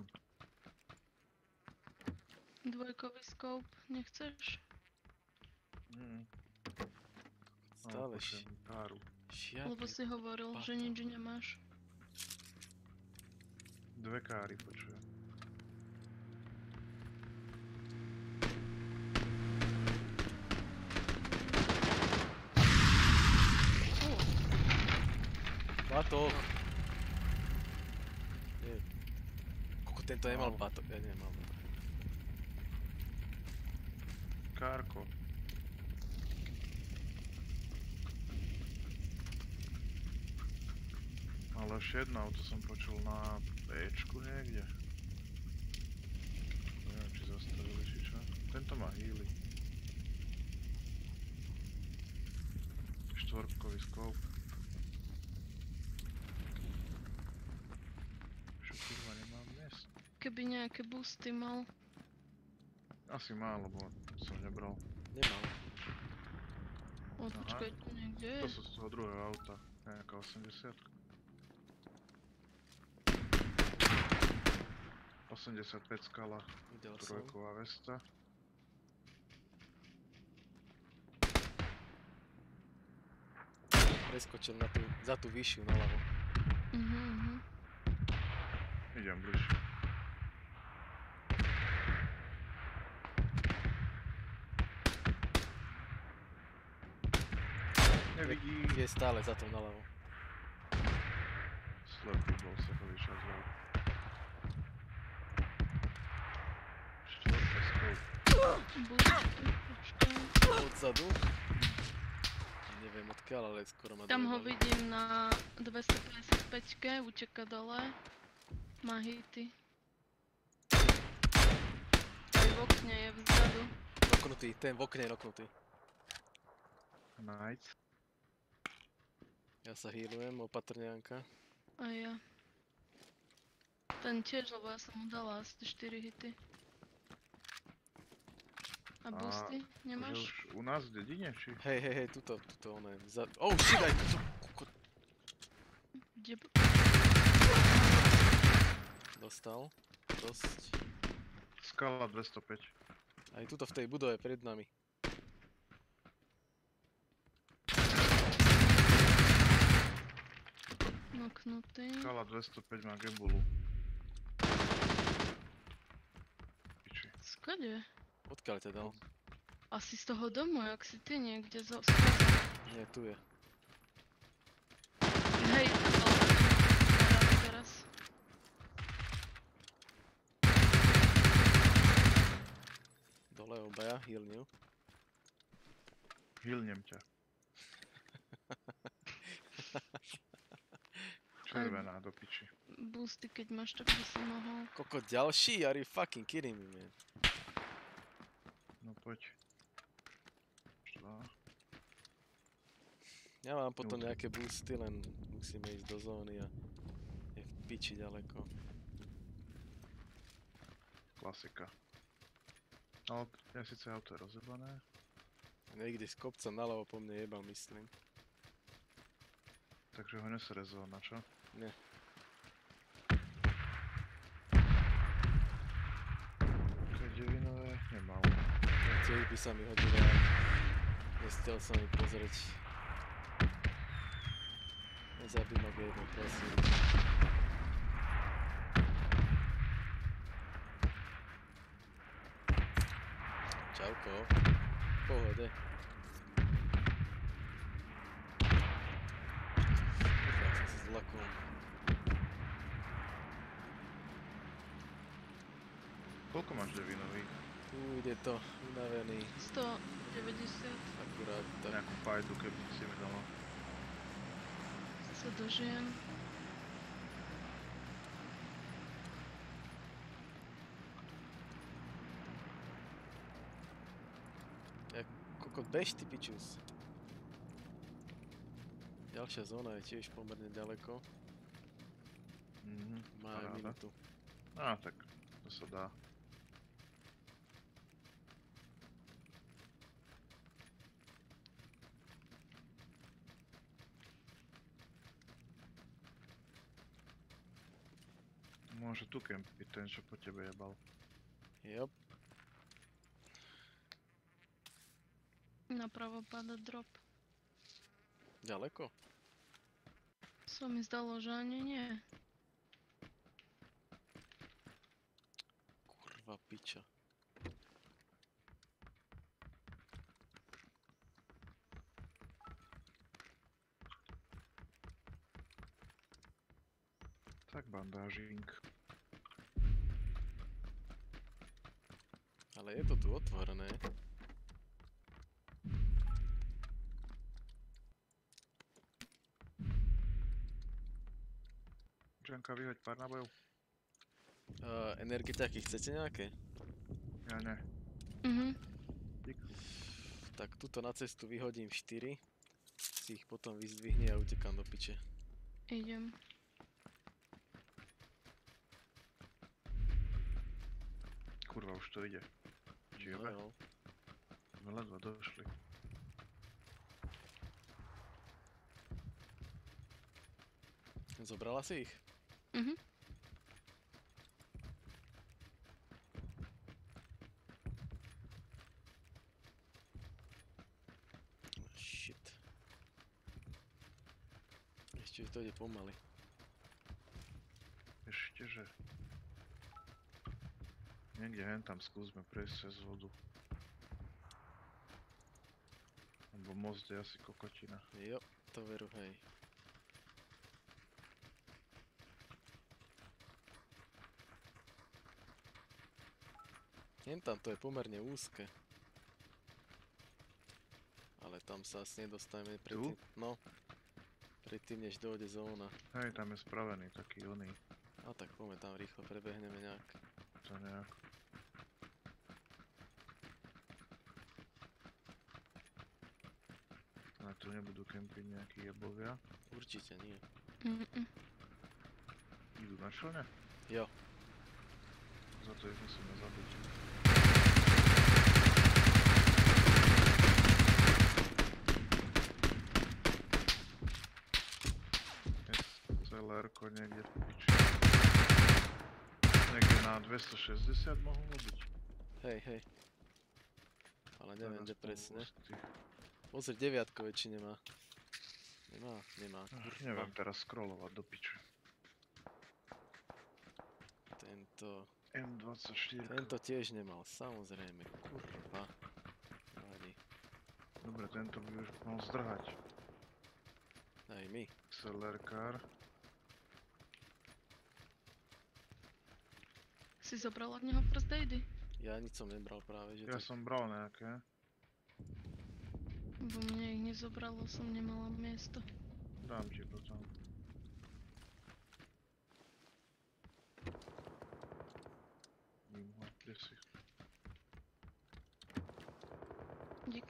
Dvojkový scope nechceš? Stále Páru. Lebo šiatný. si hovoril, že batoh. nič nemáš. Dve káry počujem. Batoh! Nie. Koko, tento nemal Mal. batoh. Ja nemal. Kárko. Ale ešte jedno auto som počul na Ečku niekde. Neviem, či zastavili, či čo. Tento má healy. Štvorkový scope. Čo kurva nemám dnes? Keby nejaké boosty mal. Asi má, lebo som nebral. Nemal. O, Aha. počkaj, tu niekde je. To sú z toho druhého auta. Nejaká 80. 85 skala, Videl som. trojková vesta. Preskočil na tú, za tú vyššiu naľavo. Idem bližšie. Nevidí. Je stále za tou naľavo. Slepý bol sa to vyšazval. Štvorka scope. Boosty, počkaj. Odzadu. Neviem odkiaľ, ale skoro ma Tam ho dojebali. vidím na 255-ke, uteká dole. Má hity. Aj v okne je vzadu. Noknutý, ten v okne je noknutý. Nice. Ja sa healujem, opatrne Janka. A ja. Ten tiež, lebo ja som mu dala asi 4 hity. A boosty Že nemáš? už u nás v dedine, či? Hej, tuto ono je. Oh shit, aj tu. Kde Dostal. Dosť. Skala 205. Aj tuto v tej budove pred nami. Noknutý. Skala 205 má gebulu. Piči. Skade? Odkiaľ ťa dal? Asi z toho domu, jak si ty niekde zo... Nie, tu je. Hej, teraz. Dole obaja, healňujú. Hilnem ťa. Červená do piči. Boosty, keď máš, tak by si mohol. Koko, ďalší? Are you fucking kidding me, man? No poď. Čo? Ja mám potom Nemusím. nejaké boosty, len musíme ísť do zóny a je v piči ďaleko. Klasika. Ale ja síce auto je rozebané. Niekde z kopca naľavo po mne jebal, myslím. Takže ho nesere zóna, čo? Nie. Také devinové nemal. Tiež by sa mi hodilo, ale nechcel som mi pozrieť. Nezabij ma jedno, prosím. Čauko. Pohode. Kurva, som sa zlakol. Koľko máš devinových? Ide to, unavený. 190 Akurát tak. Nejakú fajdu, keby si mi dala. sa dožijem. Kokot, bež ty pičus. Ďalšia zóna je tiež pomerne ďaleko. Má aj paráda. minútu. Á, tak to sa dá. Môže tu kempiť ten, čo po tebe jebal. Jop. Napravo pada drop. Ďaleko? Sa mi zdalo, že ani nie. Kurva piča. Tak bandážink. Ale je to tu otvorené. Čenka, vyhoď pár nábojov. Energiťaky chcete nejaké? Ja ne. Dík. Tak tuto na cestu vyhodím 4. Si ich potom vyzdvihni a utekám do piče. Idem. Kurva, už to ide. Čiže No jo. sme ledva došli. Zobrala si ich? Shit. Ešte, že to ide pomaly. Ešte, že... Niekde hen tam skúsme prejsť cez vodu. Lebo most je asi kokotina. Jo, to veru, hej. Jen tam to je pomerne úzke. Ale tam sa asi nedostaneme predtým. No. Predtým, než dojde zóna. Hej, tam je spravený taký oný. A tak poďme tam rýchlo, prebehneme nejak. To nejak. Ale tu nebudú kempiť nejakí jebovia. Určite nie. Idú na člne? Jo. Za to ich musíme zabiť. SLR-ko niekde v piči. Niekde na 260 mohlo byť. Hej, hej. Ale neviem, Teraz kde presne. polosti. Pozri, 9 väčšine má. Nemá. Neviem teraz scrollovať do piče. M24. Tento tiež nemal, samozrejme. Kurva. Nevadí. Dobre, tento by už mal zdrhať. Aj my. XLR car. Si zobral od neho first aidy? Ja nič som nebral práve, že Ja to... som bral nejaké. Bo mne ich nezobralo, som nemala miesto. Dám ti potom. Vidím ho, kde si? Dík.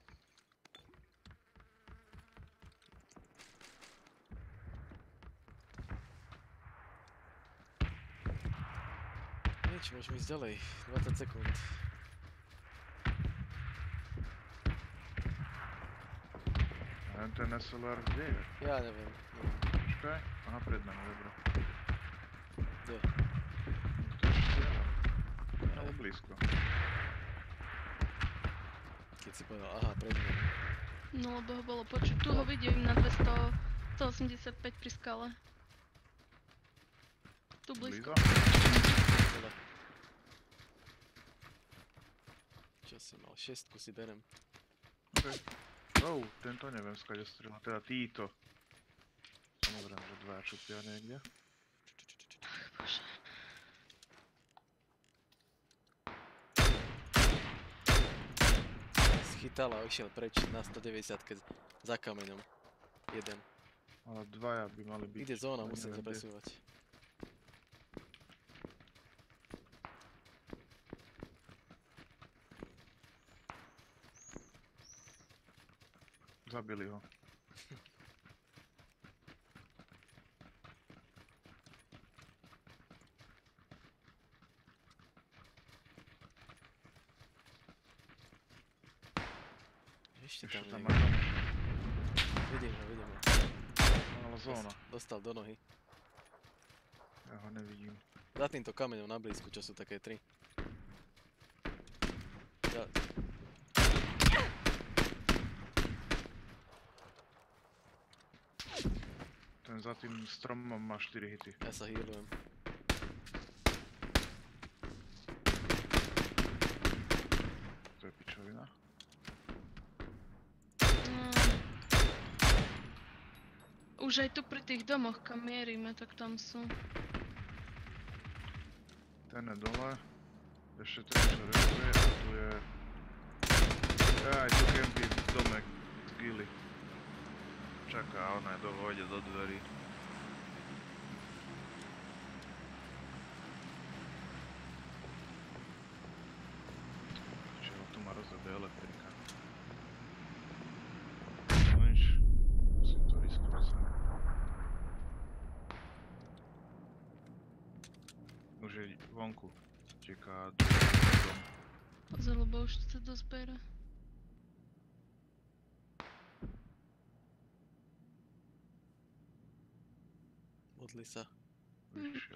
Nič, môžeme ísť ďalej. 20 sekúnd. A ten SLR kde je? Ja neviem. Počkaj. Aha, pred nami, dobre. Kde? To ešte je. Ale blízko. Keď si povedal, aha, pred mnou. No lebo ho bolo počuť. Tu ho vidím na 185 pri skale. Tu blízko. Teda. Čo si mal? 6 si berem. Okay. Oh, tento neviem skade strieľa. Teda títo. Samozrejme, že dvaja čupia niekde. Bože. Schytal a išiel preč na 190 za kameňom. Jeden. Ale dvaja by mali byť. Ide zóna, ale musím sa neviem, kde. presúvať. Zabili ho. Ešte Ešte tam tam niekde. aj tam. Vidím ho, vidím ho. Ale zóna. Dostal do nohy. Ja ho nevidím. Za týmto kameňom na blízku, čo sú také 3. Ja... Ten za tým stromom má 4 hity. Ja sa healujem. To je pičovina. Už aj tu pri tých domoch, kam mierime, tak tam sú. Ten je dole. Ešte ten čo repuje a tu je... Aj tu kempí domek z gily. Čaká, ona je dole, ide do dverí. To je elektrika. No nič. Musím to risknúť sa. Už je vonku. Teká do domu. Pozor, lebo už sa dozbiera. Modli sa. Vyšiel.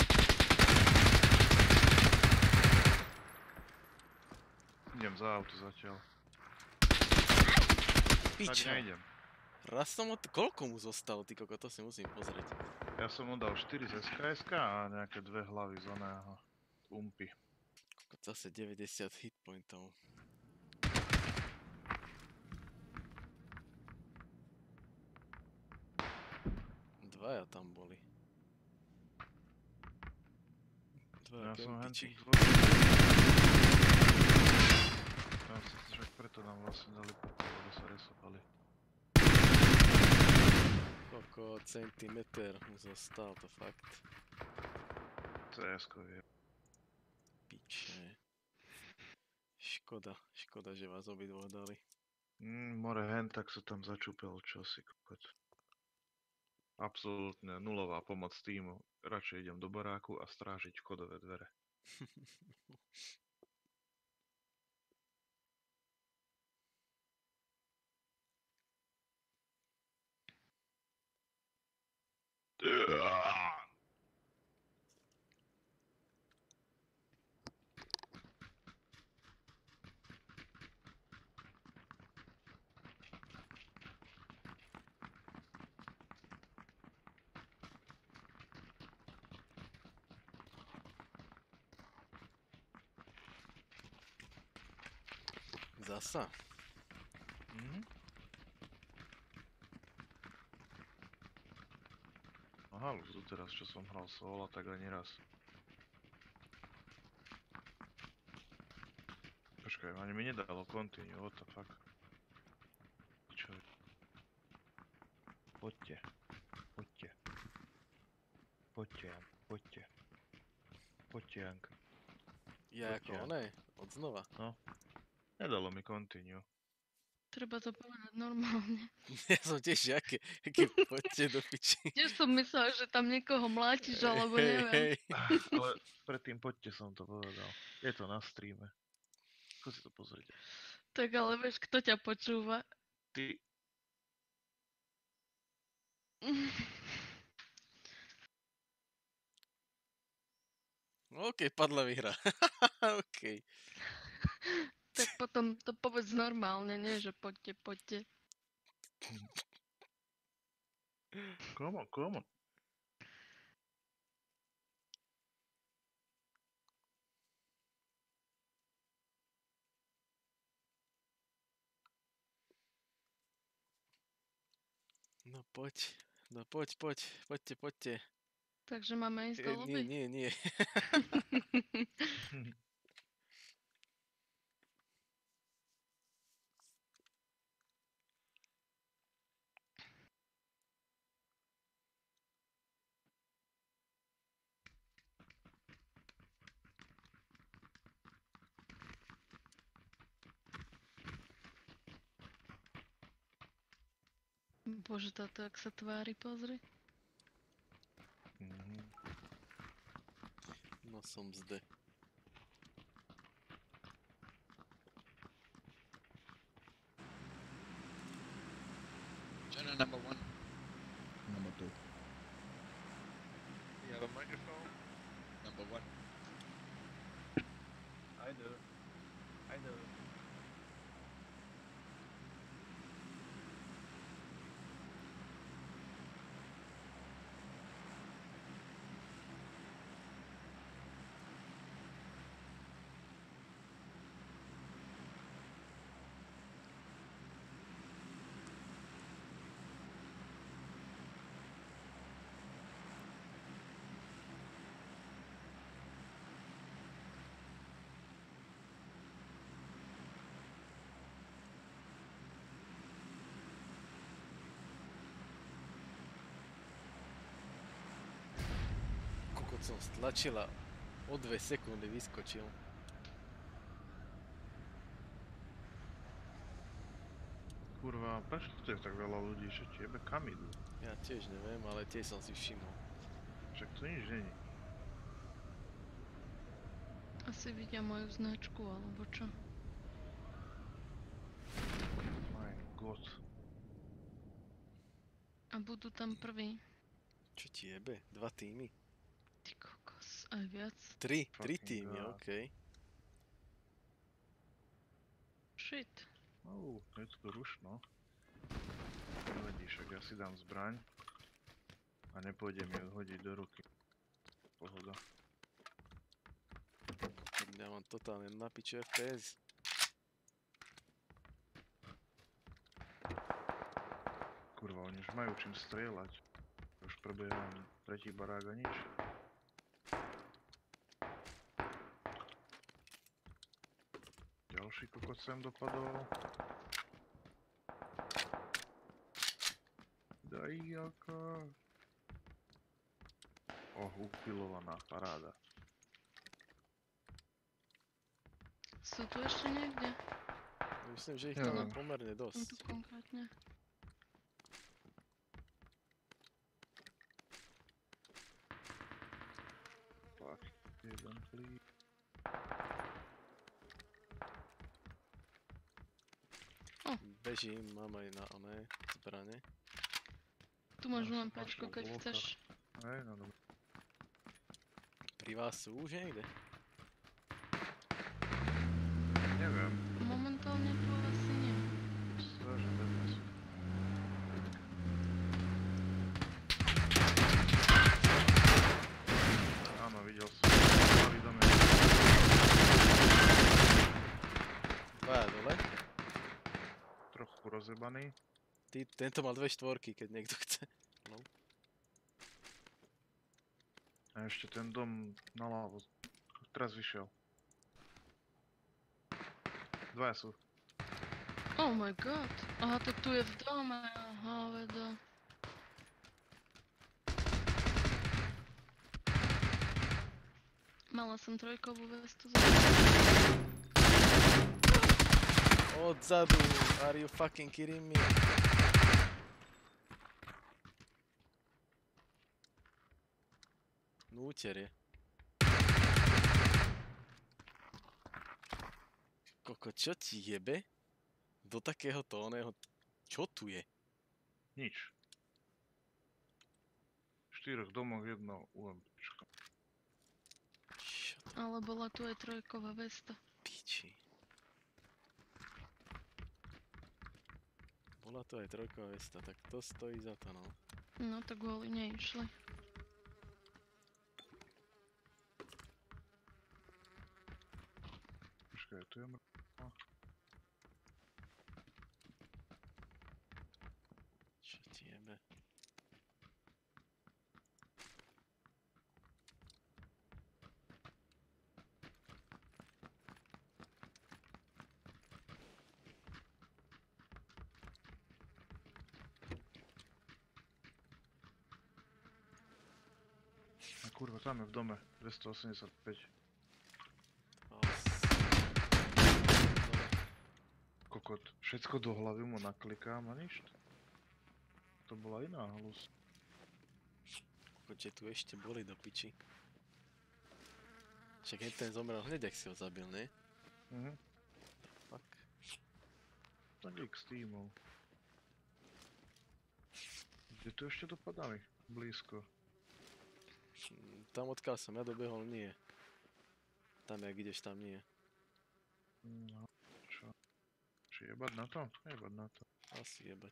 Idem za auto zatiaľ. Tak Piča. nejdem. Raz som od... Koľko mu zostalo, ty koko, to si musím pozrieť. Ja som mu dal 4 z SKS a nejaké 2 hlavy z oného umpy. Koko, zase 90 hitpointov. Dvaja tam boli. Dvaja Ja som kempiči. hentik ja si však preto nám vlastne dali pokoj, lebo sa resopali. Koľko centimeter mu zostal, to fakt. CS-ko je. Piče. Škoda, že vás obidvoch dali. More hentak sa tam začúpil čosi, kokot. Absolútne nulová pomoc týmu. Radšej idem do baráku a strážiť vchodové dvere. Zasa. Aha, teraz čo som hral solo, tak ani raz. Počkaj, ani mi nedalo continue, what the fuck. Čo je? Poďte. Poďte. Poďte, Janka, poďte. Poďte, Janka. Ja ako Poďte. oné, od znova. Nedalo mi continue. Treba to povedať normálne. Ja som tiež, aké poďte do piči. Tiež som myslela, že tam niekoho mlátiš, alebo Hej, neviem. hej. Ale predtým poďte som to povedal. Je to na streame. Skúsi to pozrieť. Tak ale vieš, kto ťa počúva? Ty, OK, padla výhra. OK. Tak potom to povedz normálne, nie že poďte, poďte. come on, come on. No poďte, poďte. Takže máme ísť do lobby? Nie. Bože, táto, ak sa tvári, pozri. No som zde. Channel number 1. Number 2. You have a microphone? Number 1. I do. Kokot som stlačila, o 2 sekundy vyskočil. kurva, prečo tu je tak veľa ľudí, čo ti jebe, kam idú? Ja tiež neviem, ale tiež som si všimol. Však tu nič není. Asi vidia moju značku, alebo čo? My god. A budú tam prví. Čo ti jebe? 2 týmy? Ty kokos, aj viac. 3 Fucking týmy, god. okej. Shit. Je to rušno. Nevadí, však ja si dám zbraň. A nepôjde mi ju hodiť do ruky. Pohoda. Ja mám totálne na piču FPS. Kurva, oni už majú čím strieľať. Už prebieham tretí barák a nič. Ďalší kokot sem dopadol. Daj jaká. Upilovaná paráda. Sú tu ešte niekde? Myslím, že ich tam Jo. mám pomerne Tu dosť. konkrétne. Fuck, jeden please. Bežím, mám aj na oné zbrane. Tu máš Máš- len máš pečko, to v keď blokách. chceš. Hej, no dobre. Pri vás sú už niekde? Neviem, Momentálne tu asi nie. to že dnes. Áno, videl som. Malý domek. Dvaja dole. Trochu rozebaný. Tento mal 2 štvorky, keď niekto chce. A ešte ten dom naľavo. Teraz vyšiel. Dvaja sú. Oh my god. Aha, tak tu je v dome. Aha, veda. Mala som trojkovú vestu za... Odzadu! Are you fucking kidding me? Núter je. Koko, čo ti jebe? Do takého tóneho... Čo tu je? Nič. V 4 domoch jedno UMPčko. Čo to Ale bola tu aj trojková vesta. piči? Bola to aj trojková vesta, tak to stojí za to, no. No tak kvôli nej išli. Počkaj, tu je mŕtva. Čo ti jebe? A kurva, tam je v dome. 285. Kokot. Všetko do hlavy mu naklikám a nič. To bola iná halus. Že tu ešte boli do piči. Však hneď ten zomrel hneď, ak si ho zabil, ne? Fuck. Tak x tímov. Kde tu ešte dopadali? Blízko. Tam odkiaľ som ja dobehol, nie. Tam, jak ideš, tam nie. No, čo? Či jebať na to? Jebať na to. Asi jebať.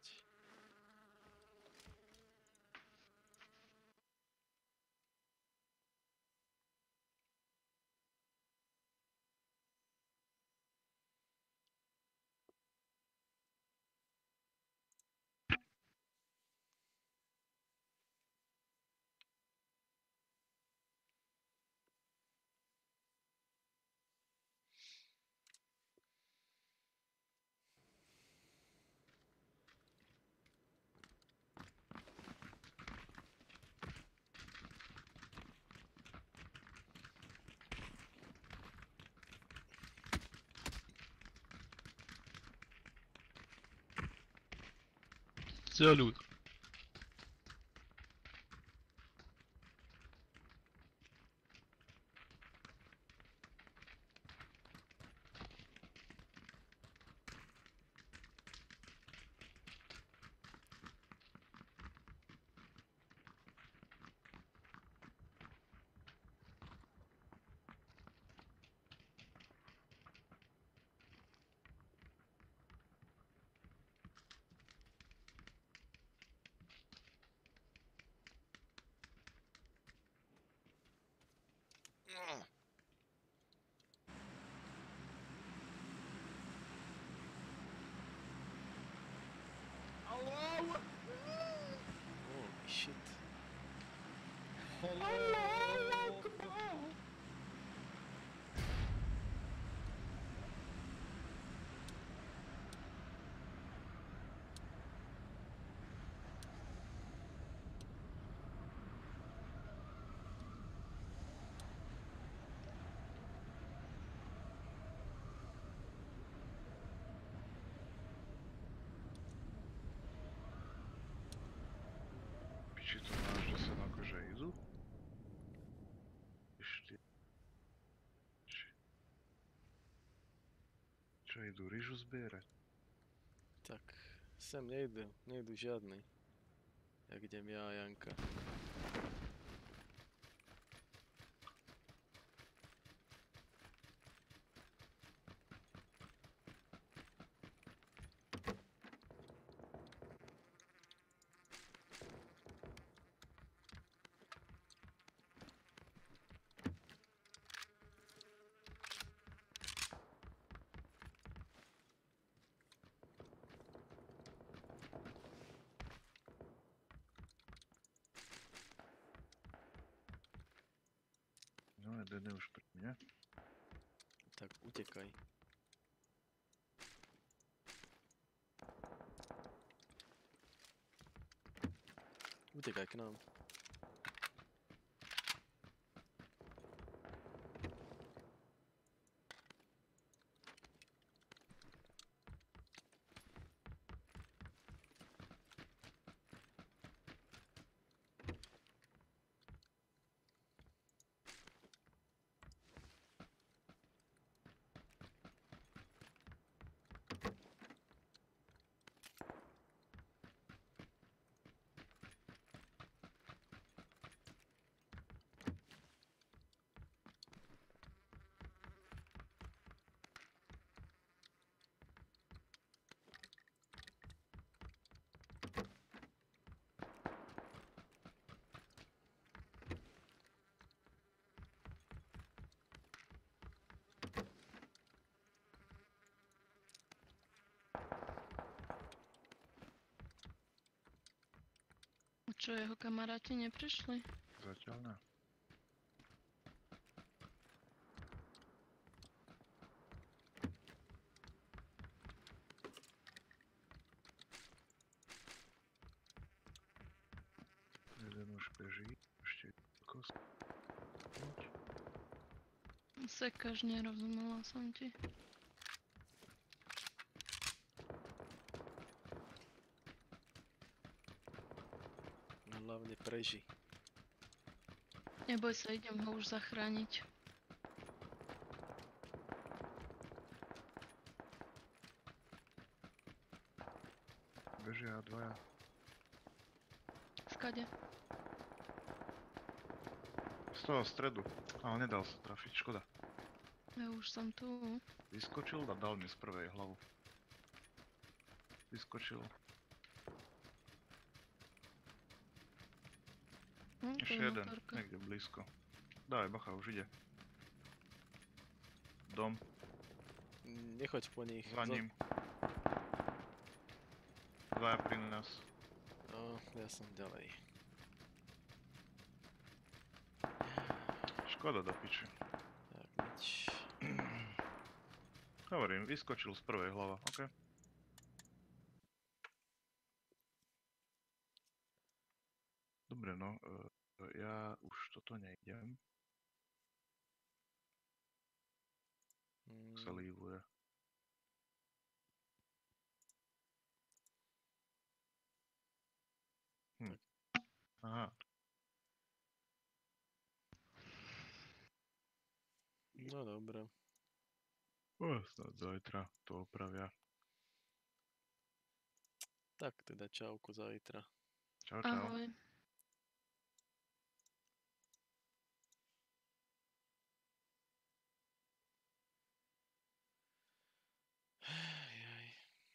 Salut. Holy shit. Piči, to máš, že sem akože idú? 4. Čo idú rýžu zbierať? Tak, sem nejdu žiadny. Jak idem ja a Janka. No, jeden je už pri mne. Tak utekaj. Utekaj k nám. A čo, jeho kamaráti neprišli? Zatiaľ ne. Jeden už beží, ešte kos. Sekáš, nerozumela som ti. No hlavne preži. Neboj sa, idem ho už zachrániť. Bežia dvaja. Skade? Z toho stredu. Ale nedal sa trafiť, škoda. Ja už som tu. Vyskočil a dal mi z prvej hlavu. Vyskočil. Tu Ešte je jeden, motorka. niekde blízko. Daj, bacha, už ide. Dom, Nechoď po nich. za ním. Dvaja pri nás. No, ja som ďalej. Škoda do piči. Tak, nič. Hovorím, vyskočil z prvej hlava, ok. Dobre, no, ja už toto nejdem. Sa lívuje. Aha, No dobre. snad zajtra to opravia. Tak teda čauko zajtra. Čau, čau. Ahoj. Jaj.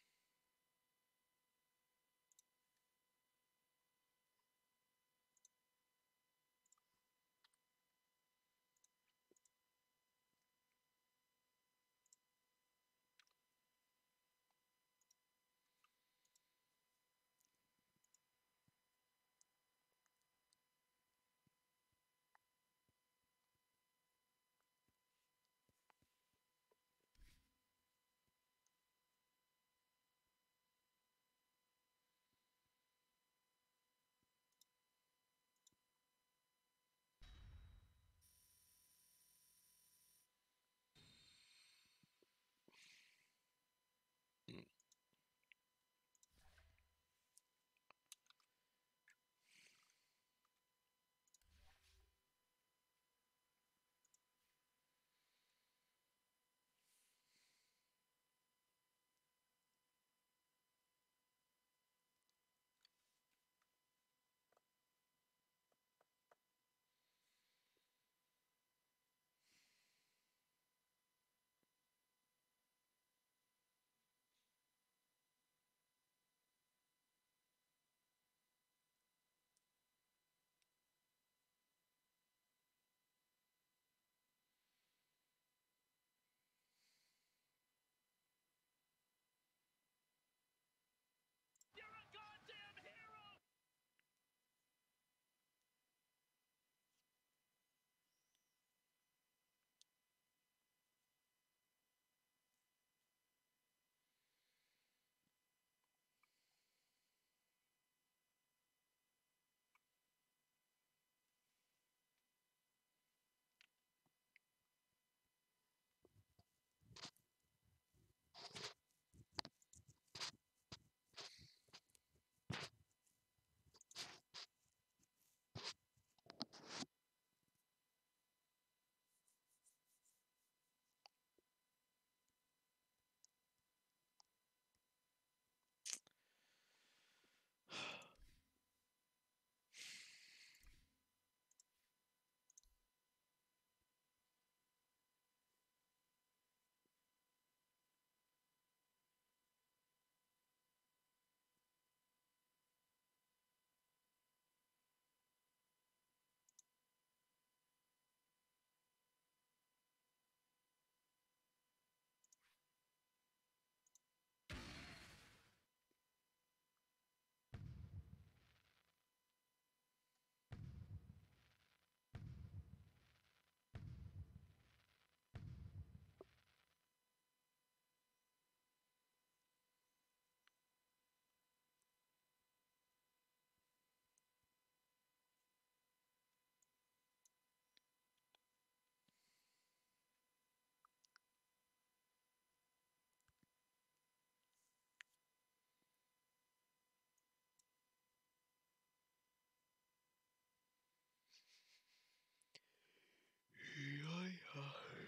Jaj, jaj.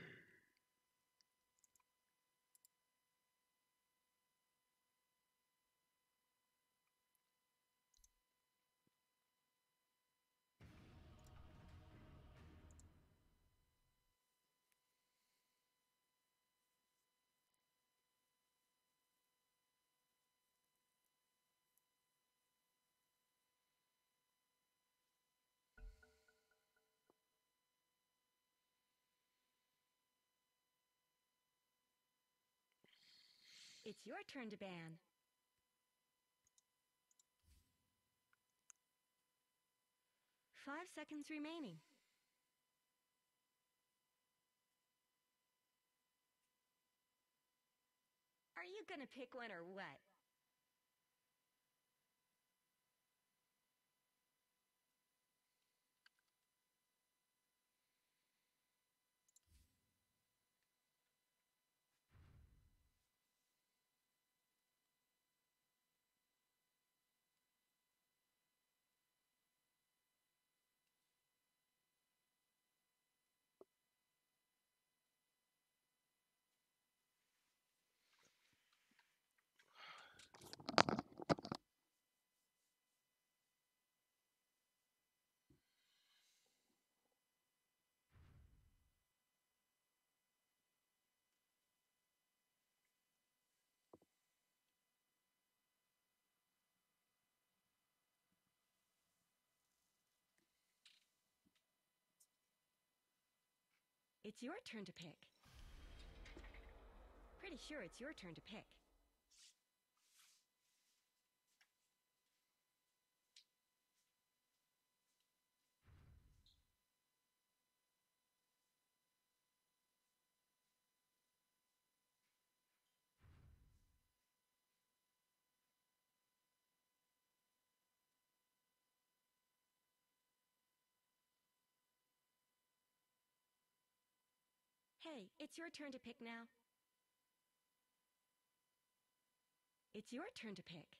It's your turn to ban. Five seconds remaining. Are you gonna pick one or what? It's your turn to pick. Pretty sure it's your turn to pick. Hey, it's your turn to pick now. It's your turn to pick.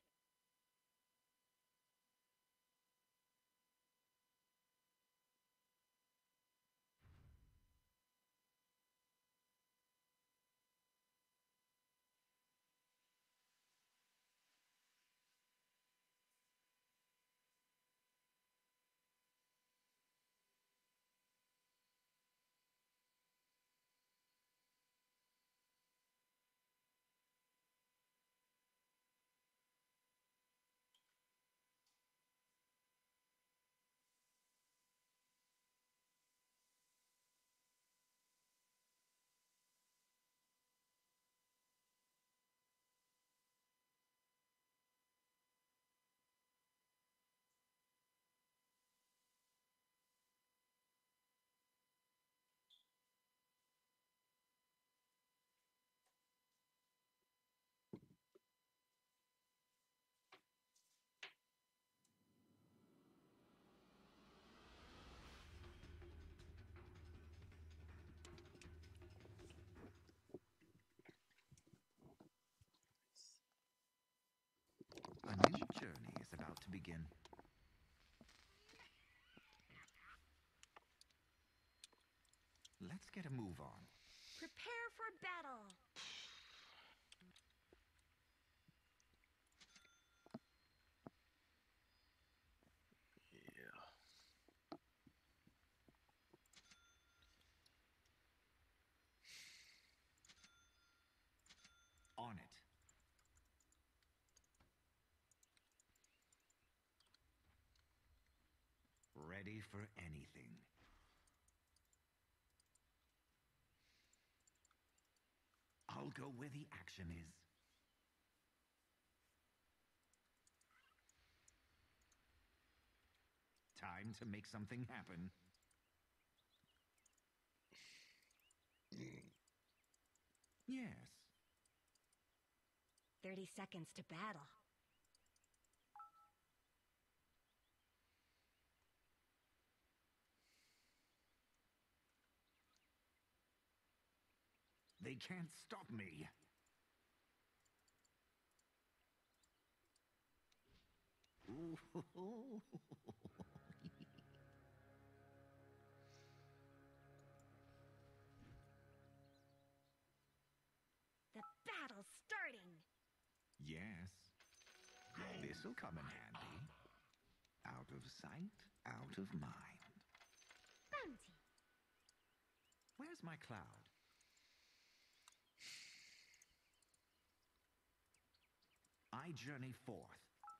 A new journey is about to begin. Let's get a move on. Prepare for battle. Yeah. On it. Ready for anything. I'll go where the action is. Time to make something happen. Yes. 30 seconds to battle. They can't stop me. Ooh. The battle's starting. Yes. This'll come in handy. Out of sight, out of mind. Bounty. Where's my cloud? I journey forth.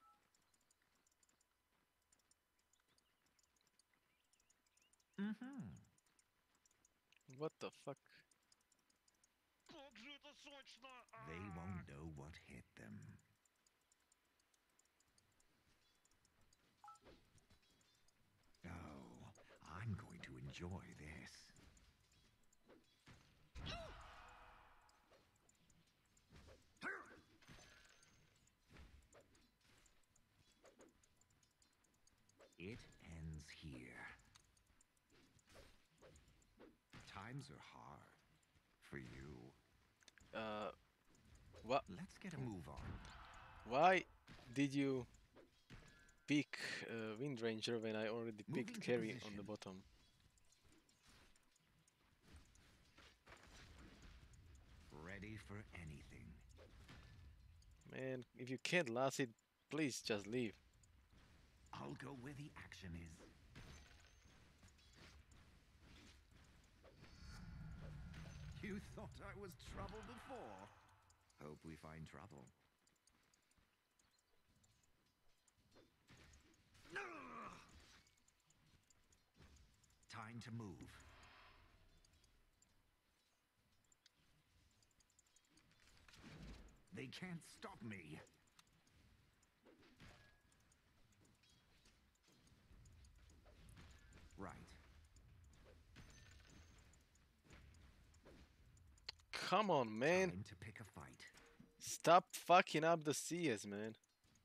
Mm-hmm. What the fuck? They won't know what hit them. Oh, I'm going to enjoy this. It ends here. Times are hard for you. What? Let's get a move on. Why did you pick Wind Ranger when I already Moving picked to Carry on the position. bottom? Ready for anything. Man, if you can't last it, please just leave. I'll go where the action is. You thought I was trouble before. Hope we find trouble. Time to move. They can't stop me. Right. Come on, man. Time to pick a fight. Stop fucking up the CS, man.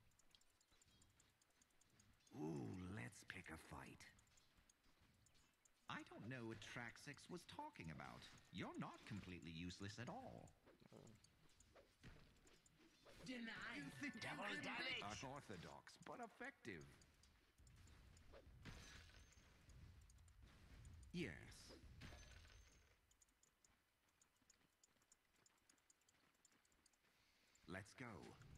Ooh, let's pick a fight. I don't know what Track 6 was talking about. You're not completely useless at all. Denied. Double damage. Unorthodox, but effective. Yes. Let's go.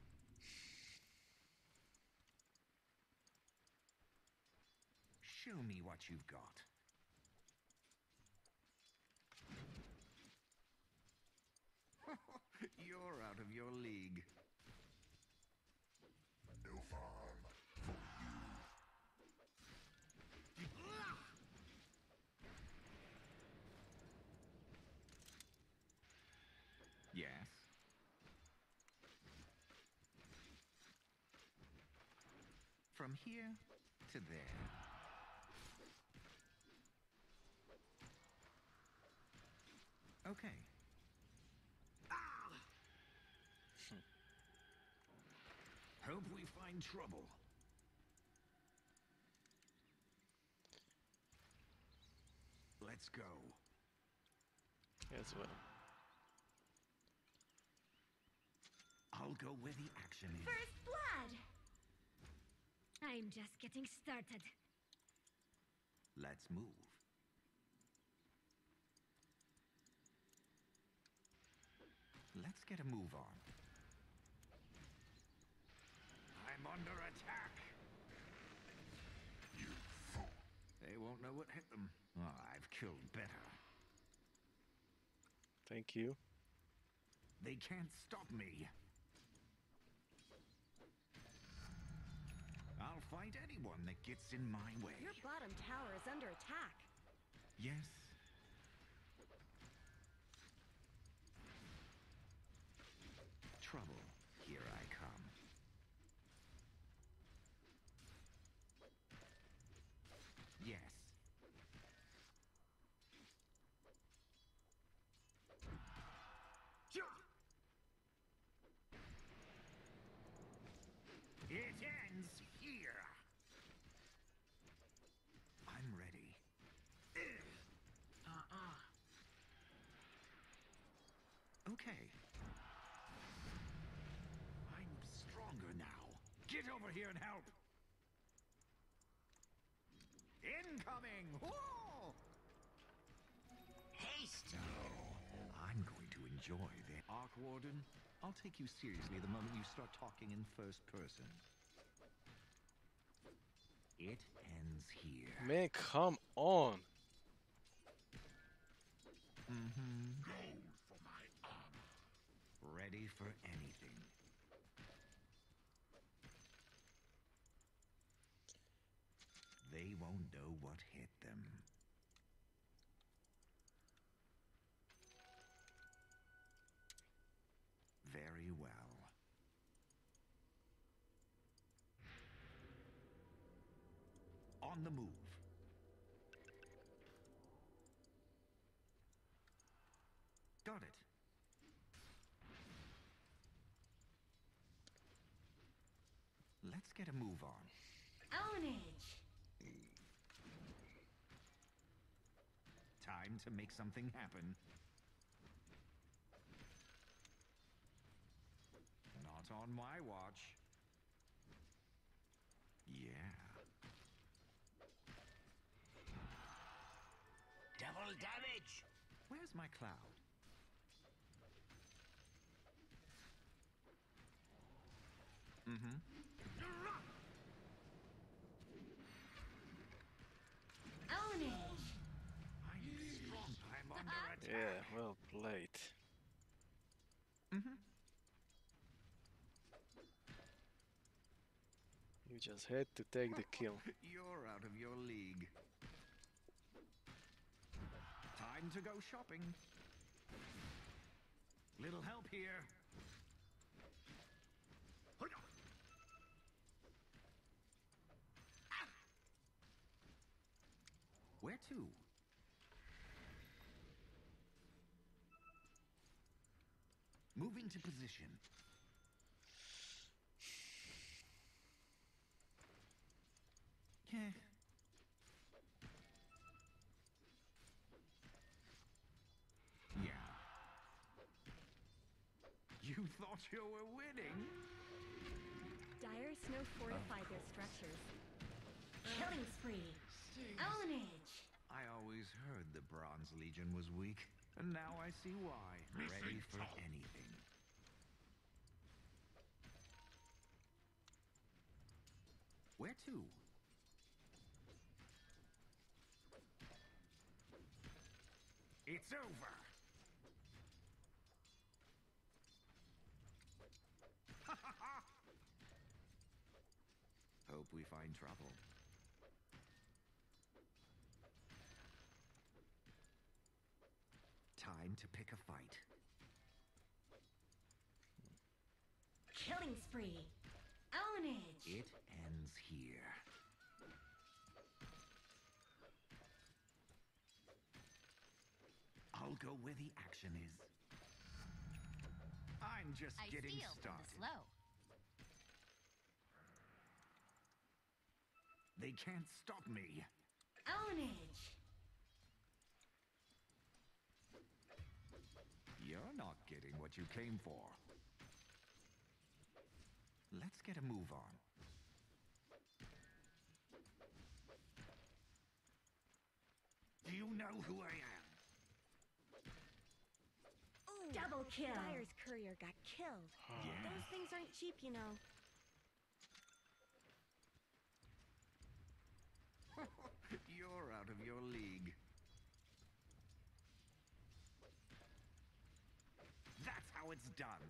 Show me what you've got. You're out of your league. No farm for you. Yes. From here to there. Okay. Hope we find trouble. Let's go. As well. I'll go where the action is. First blood! I'm just getting started. Let's move. Let's get a move on. I'm under attack. You fool. They won't know what hit them. Oh, I've killed better. Thank you. They can't stop me. I'll fight anyone that gets in my way. Your bottom tower is under attack. Yes. Trouble. Here I come. Yes. It ends here. I'm ready. Okay. I'm stronger now. Get over here and help. Incoming! Whoa! Haste! I'm going to enjoy the Arc Warden. I'll take you seriously the moment you start talking in first person. It ends here. Man, come on. Mm-hmm. Gold for my armor. Ready for anything. They won't know what hit them. Very well. On the move. Got it. Let's get a move on. Ownage! Time to make something happen. Not on my watch. Yeah. Double damage! Where's my cloud? Mm-hmm. Ownage! I'm strong. I'm under attack. Yeah, well played. Mm-hmm. You just had to take the kill. You're out of your league. Time to go shopping. Little help here. Where to? Moving to position. Yeah. Yeah. You thought you were winning? Dire Snow fortified their structures. Killing spree. Ownage. I always heard the Bronze Legion was weak, and now I see why. Ready for anything. Where to? It's over. Hope we find trouble. Time to pick a fight. Killing spree. Ownage. It ends here. I'll go where the action is. I'm just getting started. slow. They can't stop me. Ownage. You're not getting what you came for. Let's get a move on. Do you know who I am? Ooh, double kill. Dire's courier got killed. Yeah. Those things aren't cheap, you know. You're out of your league. That's how it's done.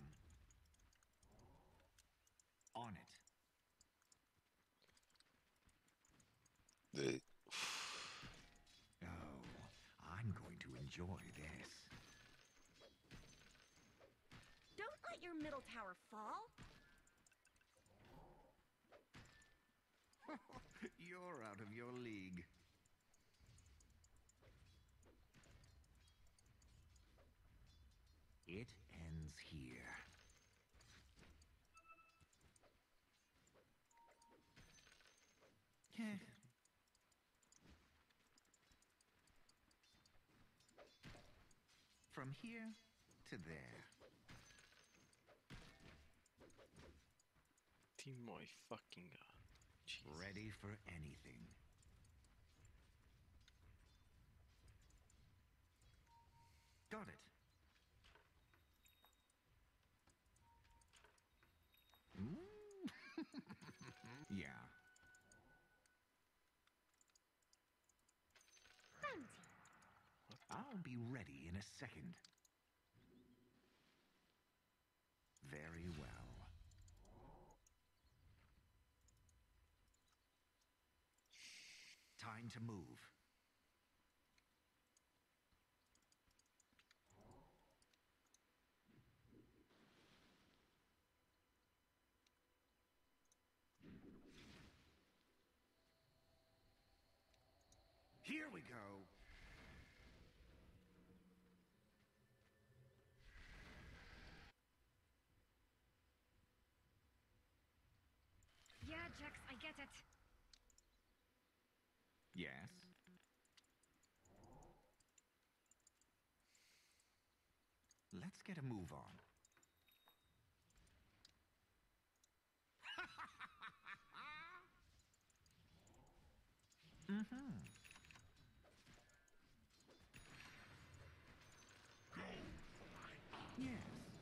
On it. Oh, I'm going to enjoy this. Don't let your middle tower fall. You're out of your league. It ends here. Yeah. From here to there. Ty môj fucking god. Jesus. Ready for anything. Got it. Yeah. I'll be ready in a second. Very well. Time to move. Here we go. Yeah, Jax, I get it. Yes. Let's get a move on. Mm-hmm. Yes.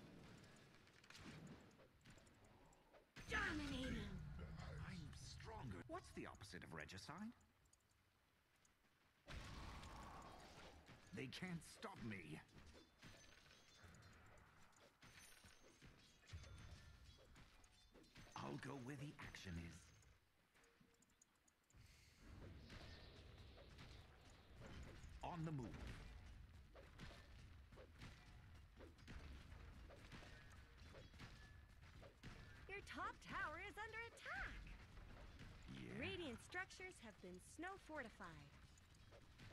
Dominating. I'm stronger. What's the opposite of regicide? They can't stop me. I'll go where the action is. On the move. Your top tower is under attack. Yeah. Radiant structures have been snow fortified.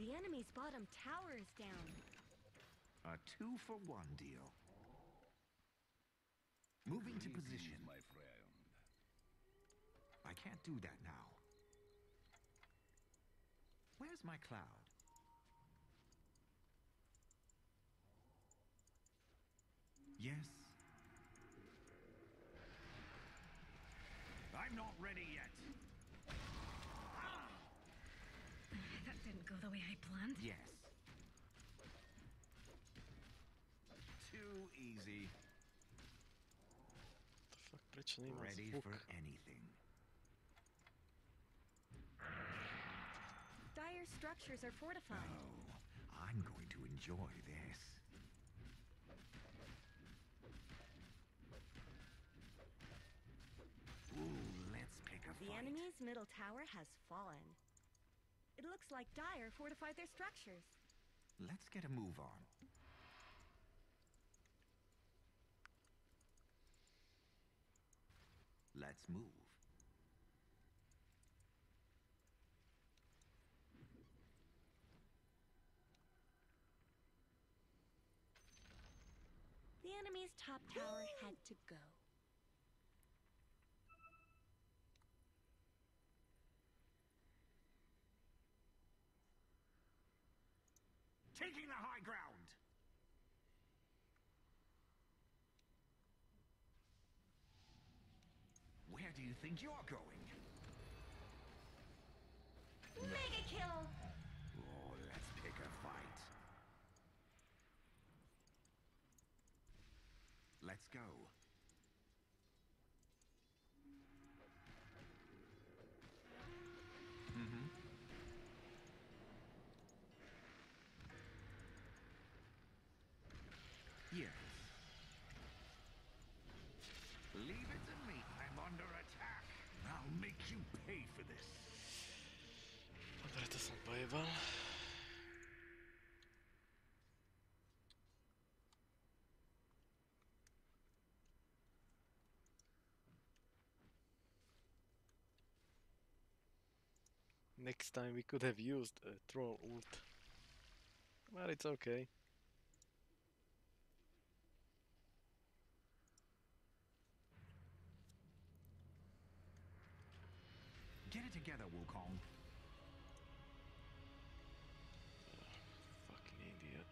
The enemy's bottom tower is down. A 2-for-1 deal. Moving to position. My friend. I can't do that now. Where's my cloud? Yes. I'm not ready yet. That didn't go the way I planned. Yes. Too easy. The fuck, prečo nemám Ready zvuk? for anything. Dire structures are fortified. Oh, I'm going to enjoy this. Ooh, let's pick a The fight. enemy's middle tower has fallen. It looks like Dire fortified their structures. Let's get a move on. Let's move. The enemy's top tower had to go. Taking the high ground. Where do you think you're going? Mega kill! Oh, let's pick a fight. Let's go. Mm-hmm. Yes. Leave it to me. I'm under attack. I'll make you pay for this. Dobre, to som pojebal. Next time we could have used a troll ult. But it's okay. Get it together, Wukong. Fucking idiot.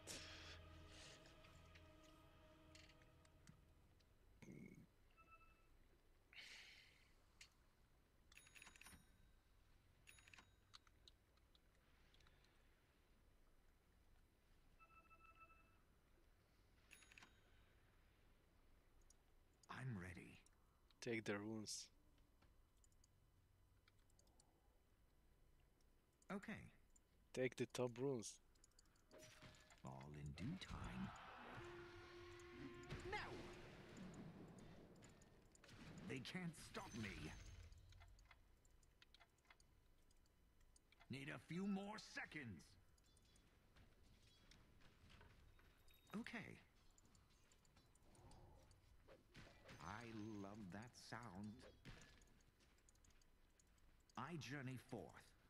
I'm ready. Take the runes. Okay. Take the top runes. All in due time. No! They can't stop me. Need a few more seconds. Okay. I love that sound. I journey forth.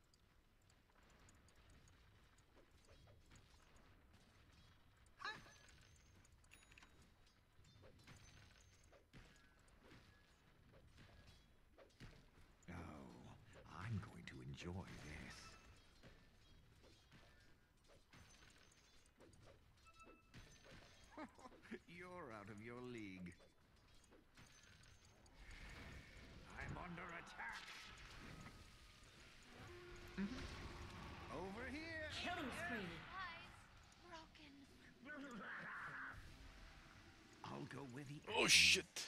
Oh, I'm going to enjoy this. You're out of your league. I'm under attack. Over here. Killing spree. I'll go with the Oh action. shit!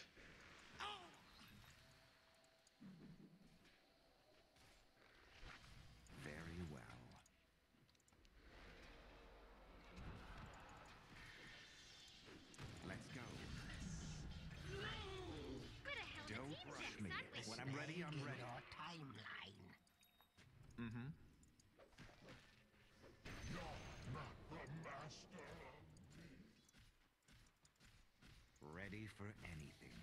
Very well. Let's go. Don't rush me. When I'm ready, I'm ready. Mm-hmm. Ready for anything.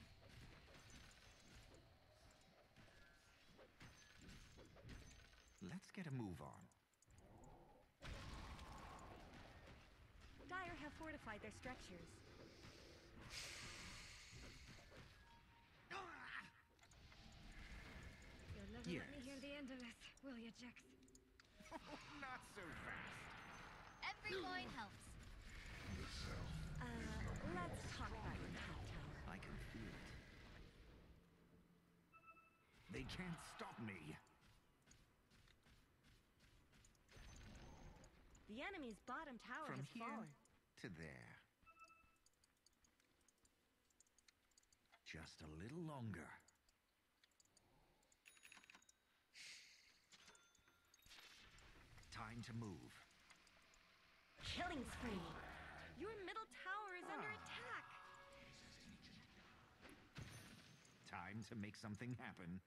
Let's get a move on. Dire have fortified their structures. You'll never let me hear the end of this, will you, Jax? Not so fast. Every coin helps. Let's talk about your top tower. I can feel it. They can't stop me. The enemy's bottom tower From has here fallen. to there. Just a little longer. Time to move. Killing spree. Your middle tower is under attack. Time to make something happen.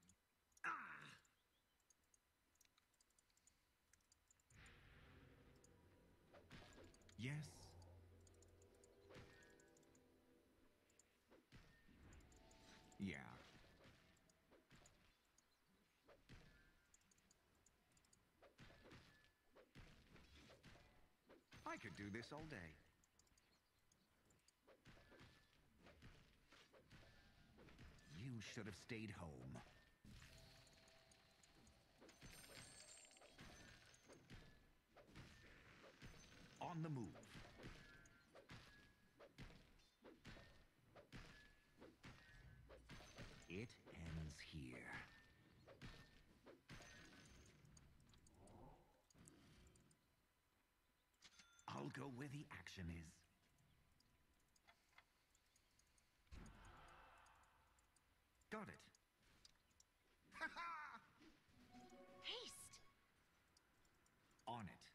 Yes. Yeah. I could do this all day. You should have stayed home. On the move. It ends here. I'll go where the action is. Got it. Haste! On it.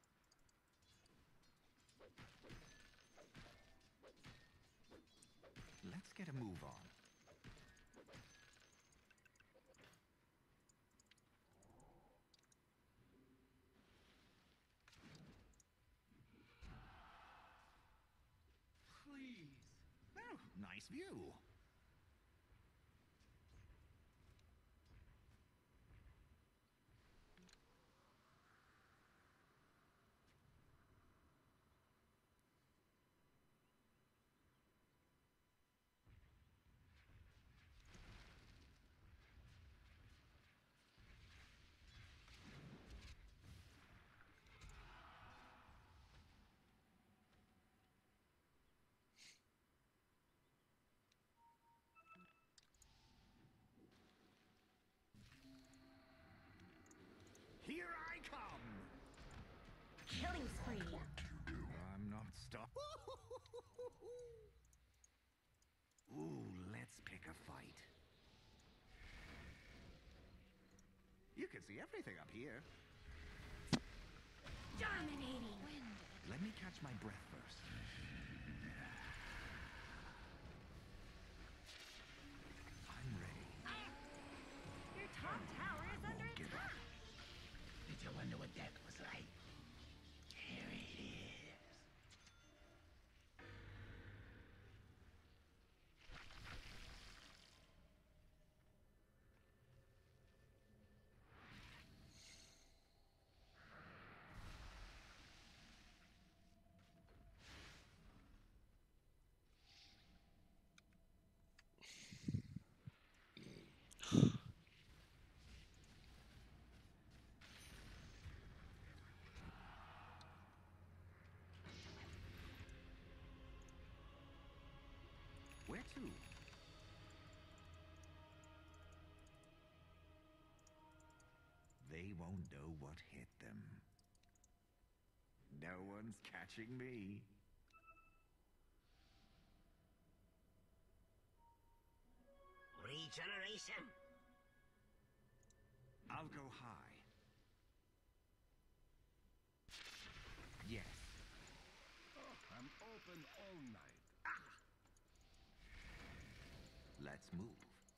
Let's get a move on. Please. Oh, nice view. Here I come! Killing spree. I'm not stop. Ooh, let's pick a fight. You can see everything up here. Dominating. Let me catch my breath first. I'm ready. Your top tower is under Give up. attack. Did you wonder what that was like? Here it is. Where to? They won't know what hit them. No one's catching me. Regeneration. I'll go high. Yes. I'm open all night. Let's move.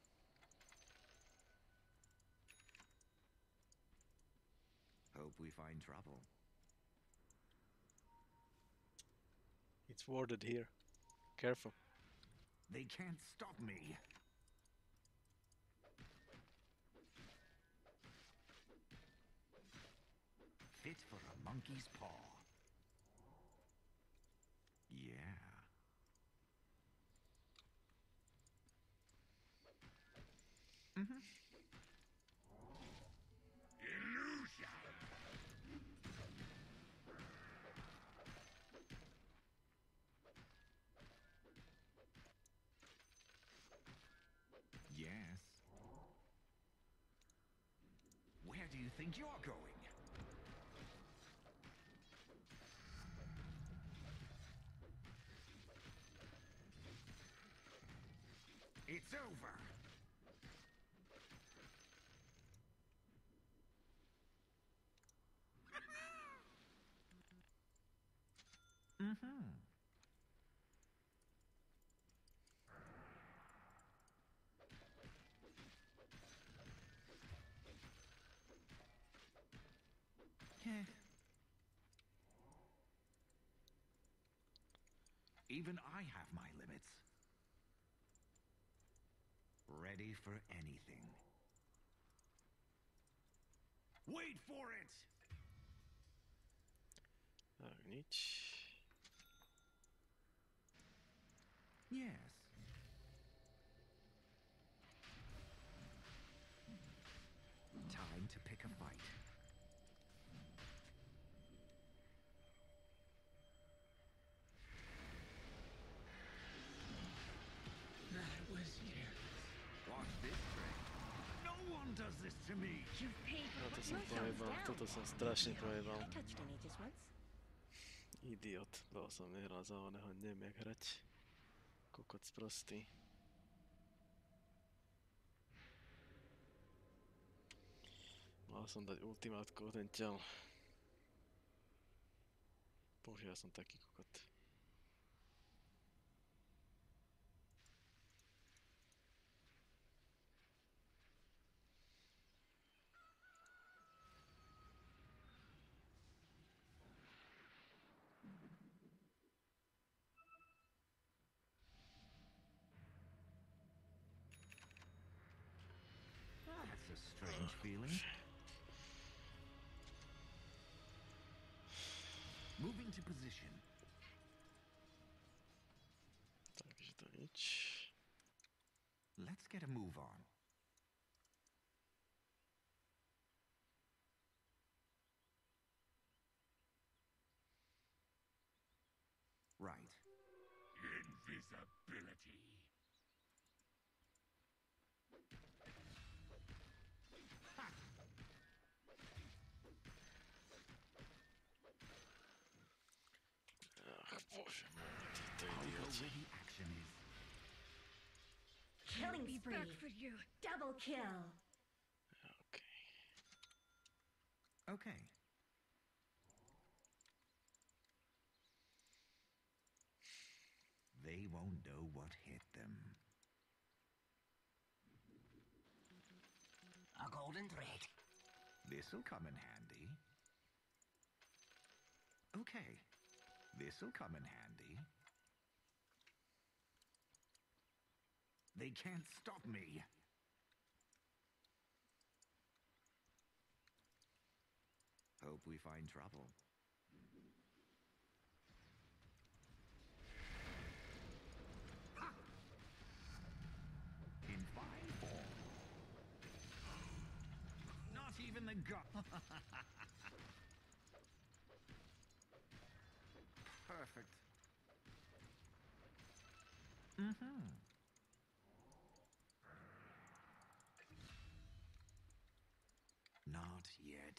Hope we find trouble. It's warded here. Careful. They can't stop me. Fit for a monkey's paw. do you think you're going? It's over. Mm-hmm. Even I have my limits. Ready for anything. Wait for it! Tak, nić. Yes. Time to pick a fight. That was you. Watch this trick. No one does this to me. You've paid for No to what som your thumbs pojebal, down. toto som strašne pojebal. I touched an Aegis once. Idiot, bol som nehral za oného, neviem jak hrať. Kokot sprostý. Mal som dať ultimátku o ten ťal. Bože, ja som taký kokot. That's a strange feeling. Moving to position. Takže to nič. Let's get a move on. Right. Invisibility. Ach, bože môj, títo How idioti. ready action is. Killing Be back spree. for you. Double kill. Okej. Okay. They won't know what hit them. A golden thread. This'll come in handy. Okay. This'll come in handy. They can't stop me. Hope we find trouble. Ha! In fine form. Not even the god. Perfect. Mm-hmm. Not yet.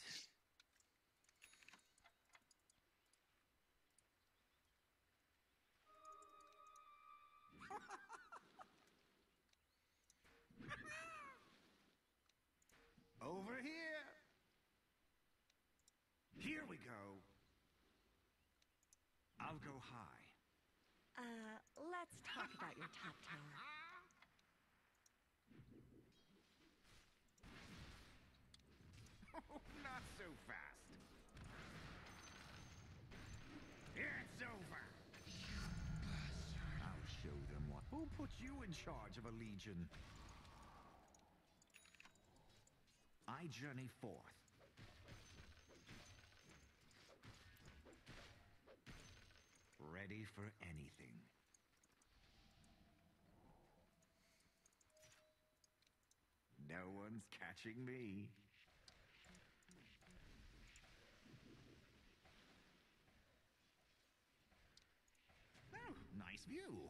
Over here. Here we go. I'll go high. Let's talk about your top tower. Oh, not so fast. It's over. I'll show them what. Who put you in charge of a legion? I journey forth. Ready for anything. No one's catching me. Oh, nice view.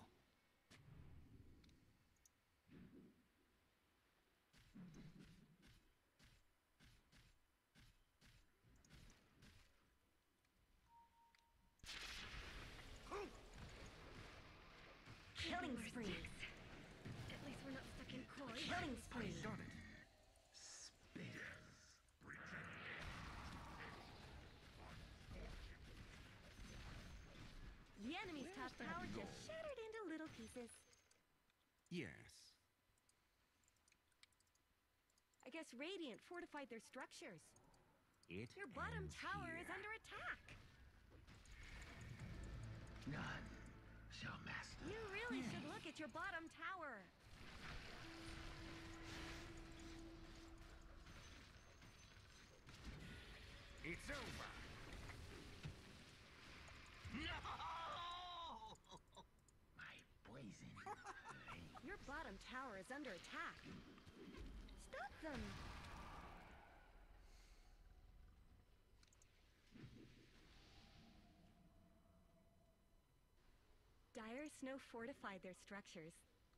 tower just shattered into little pieces. Yes. I guess Radiant fortified their structures. It Your bottom ends tower here. is under attack. None shall master. You really should look at your bottom tower. It's over. No! My poison. Your bottom tower is under attack. Stop them. Dire Snow fortified their structures.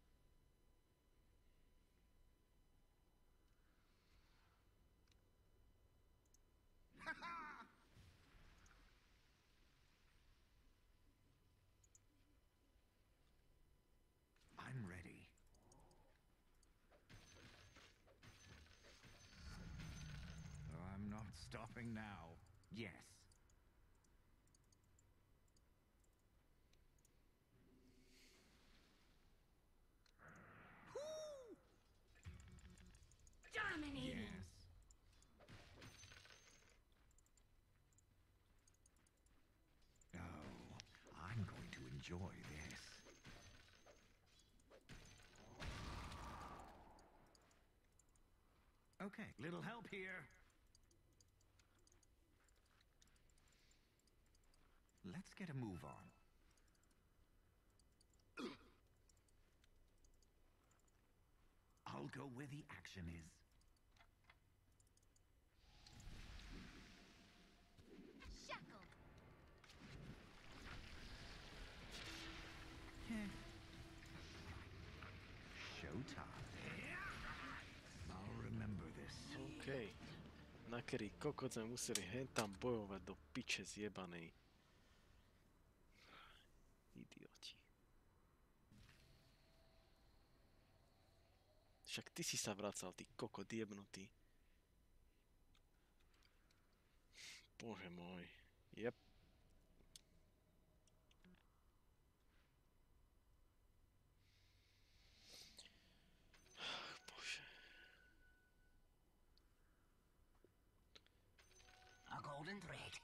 I'm ready. I'm not stopping now. Yes. Dominating. Yes. Oh, I'm going to enjoy this. Okay, little help here. Let's get a move on. I'll go where the action is. Shackled. Showtime. I'll remember this. Okej. Nakedy kokot sme museli hentam bojovať do piče zjebanej. Idioti. Však ty si sa vracal, ty kokot jebnutý. Bože môj. Jep. Bože. A golden thread.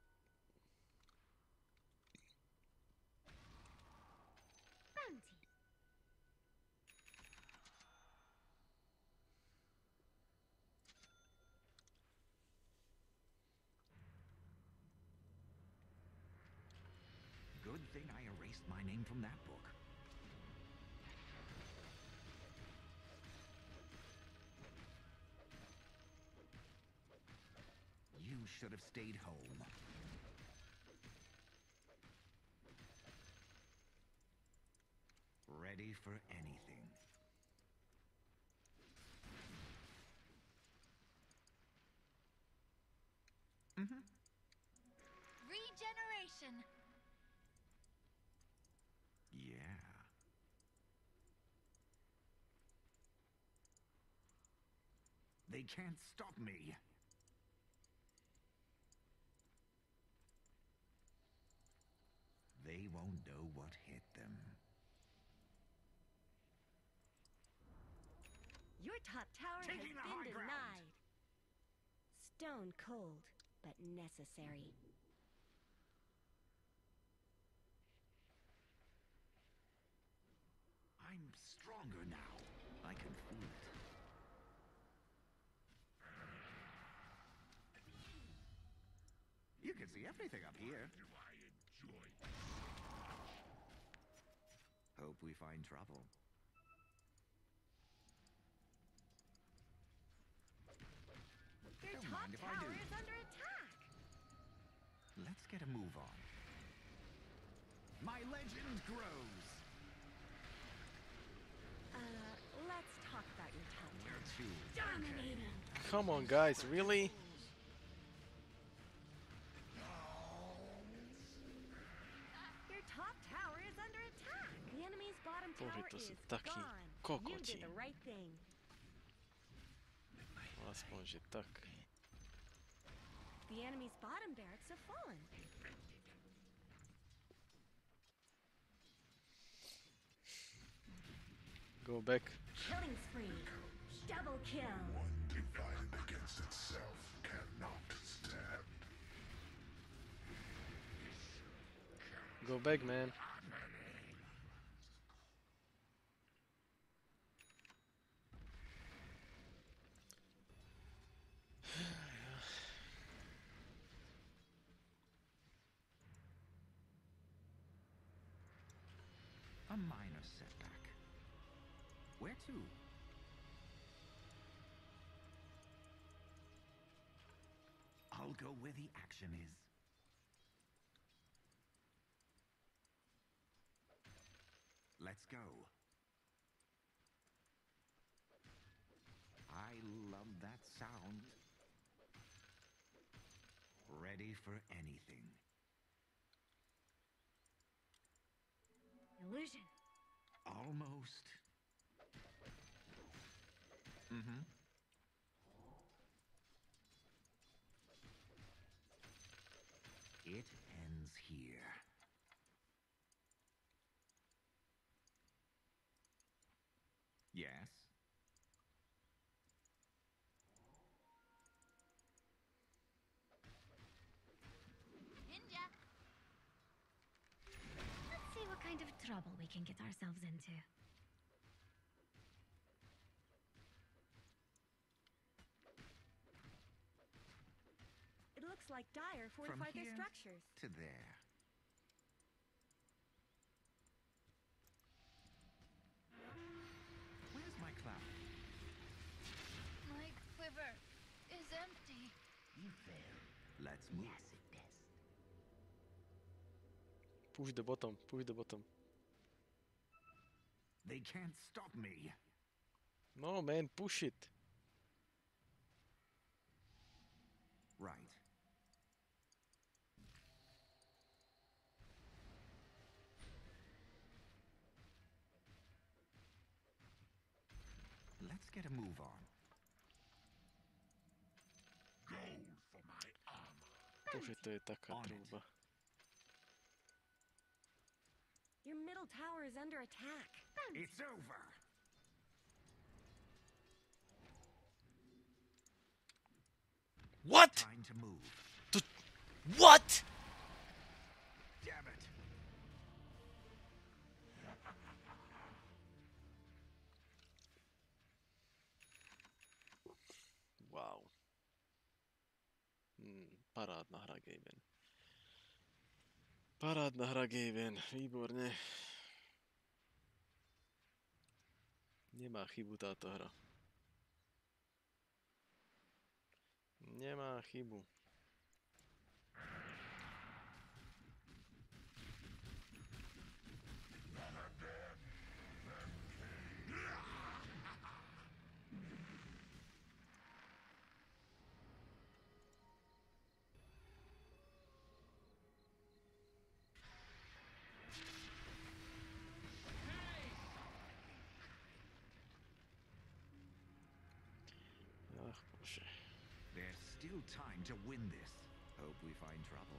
Bounty. Good thing I erased my name from that book. You should have stayed home. Ready for anything. Regeneration. Yeah. They can't stop me. They won't know what hit them. Your top tower Taking the has high been ground. denied. Stone cold, but necessary. I'm stronger now. I can feel it. You can see everything up here. Hope we find trouble. Your Don't top mind if I tower do. is under attack. Let's get a move on. My legend grows. Let's talk about your top tower. Where to? Dominating. Come on guys, really? Your top tower is under attack. The enemy's bottom Bože, tower to is sú takí gone. You kokoti. did the right thing. Aspoň, že tak. The enemy's bottom barracks have fallen. Go back. Killing spree. Double kill. Divided against itself cannot stand. Go back, man. A minor setback. Where to? I'll go where the action is. Let's go. I love that sound. Ready for anything. Illusion. Almost. Mm-hmm. It ends here. Yes. Ninja. Let's see what kind of trouble we can get ourselves into. It looks like Dire fortified their here structures. to there. Where's my cloud? My quiver is empty. You failed. Let's move. Massive test. Push the bottom, push the bottom. They can't stop me. No, man, push it. Right. Let's get a move on. Gold for my armor. Bože, to je taká On it. trúba. Your middle tower is under attack. It's over. What? Time to move. What? Damn it. Wow. Parádna hra, Gaben. Parádna hra, Gaben. Výborne. Nemá chybu táto hra. Nemá chybu. Ach, Bože. There's still time to win this. Hope we find trouble.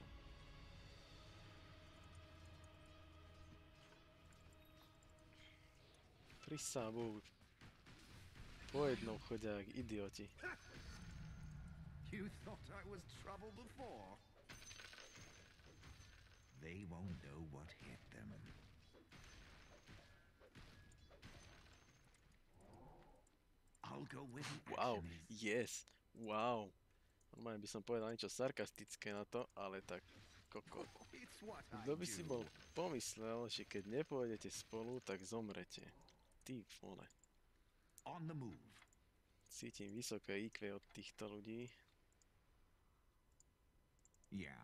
Prisá Bohu. Po jednom chodia jak idioti. You thought I was trouble before? They won't know what hit them. I'll go with the Wow, action is. yes, wow. Normálne by som povedal niečo sarkastické na to, ale tak kokot. It's what I Kto by si do. bol pomyslel, že keď nepôjdete spolu, tak zomrete. Ty vole. On the move. Cítim vysoké IQ od týchto ľudí. Yeah.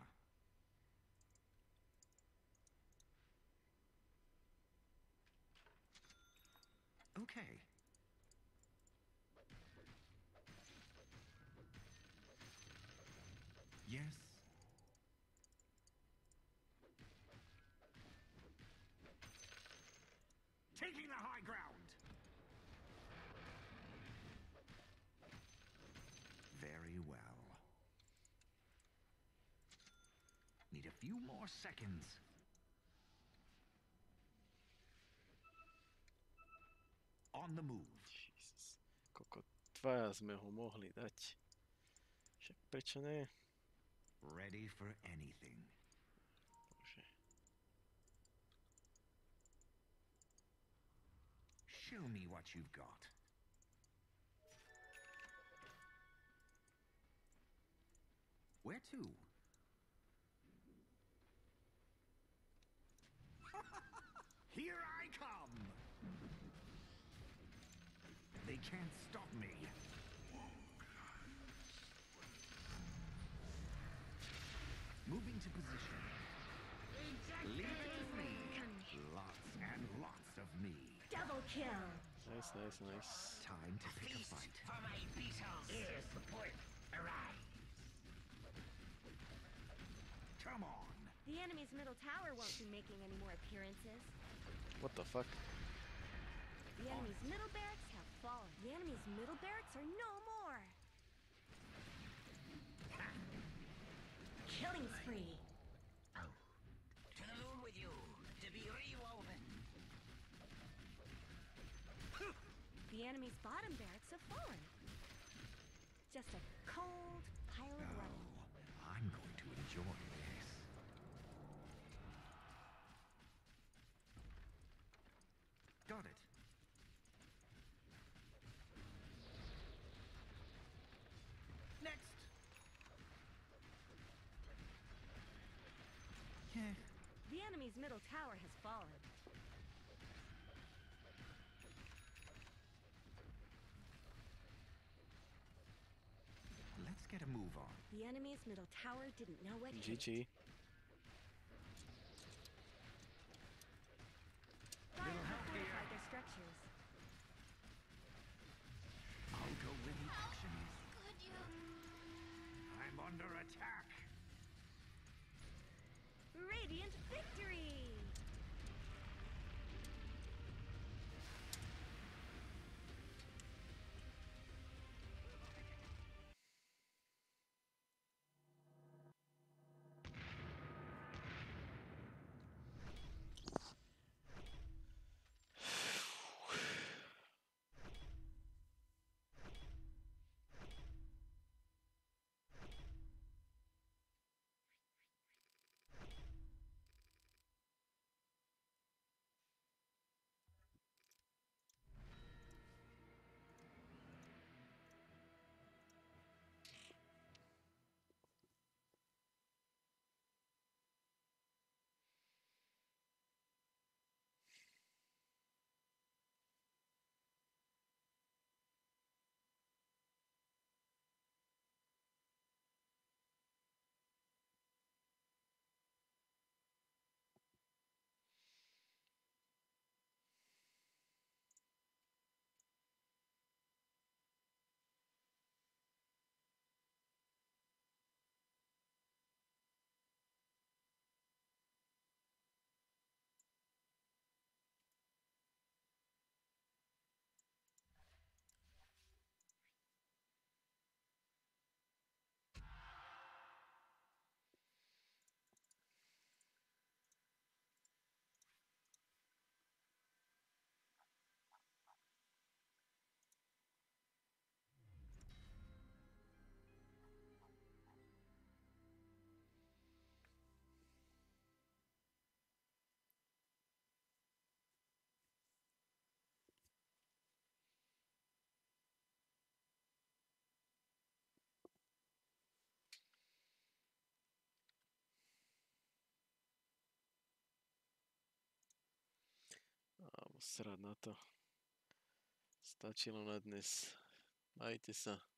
Okay. Yes. Taking the high ground. Very well. Need a few more seconds. On the move. Jesus. Koľko dvaja sme ho mohli dať. Však prečo ne? Ready for anything. Bože. Show me what you've got. Where to? Here I come! They can't stop me. Moving to position. Leave it to me. Lots and lots of me. Double kill. Nice, nice, nice. Time to pick a fight. For my beetles. Air support. Arise. Come on. The enemy's middle tower won't be making any more appearances. What the fuck? The enemy's middle barracks have fallen. The enemy's middle barracks are no more. Killing spree. To the moon with you. To be rewoven. The enemy's bottom barracks have fallen. Just a cold pile of rubble. Oh, I'm going to enjoy this. Got it. Next. Yeah. The enemy's middle tower has fallen. Let's get a move on. The enemy's middle tower didn't know what hit. GG. Dire have fortified their structures. I'll go where the action is. Could you? I'm under attack. Radiant victory! Srad na to. Stačilo na dnes. Majte sa.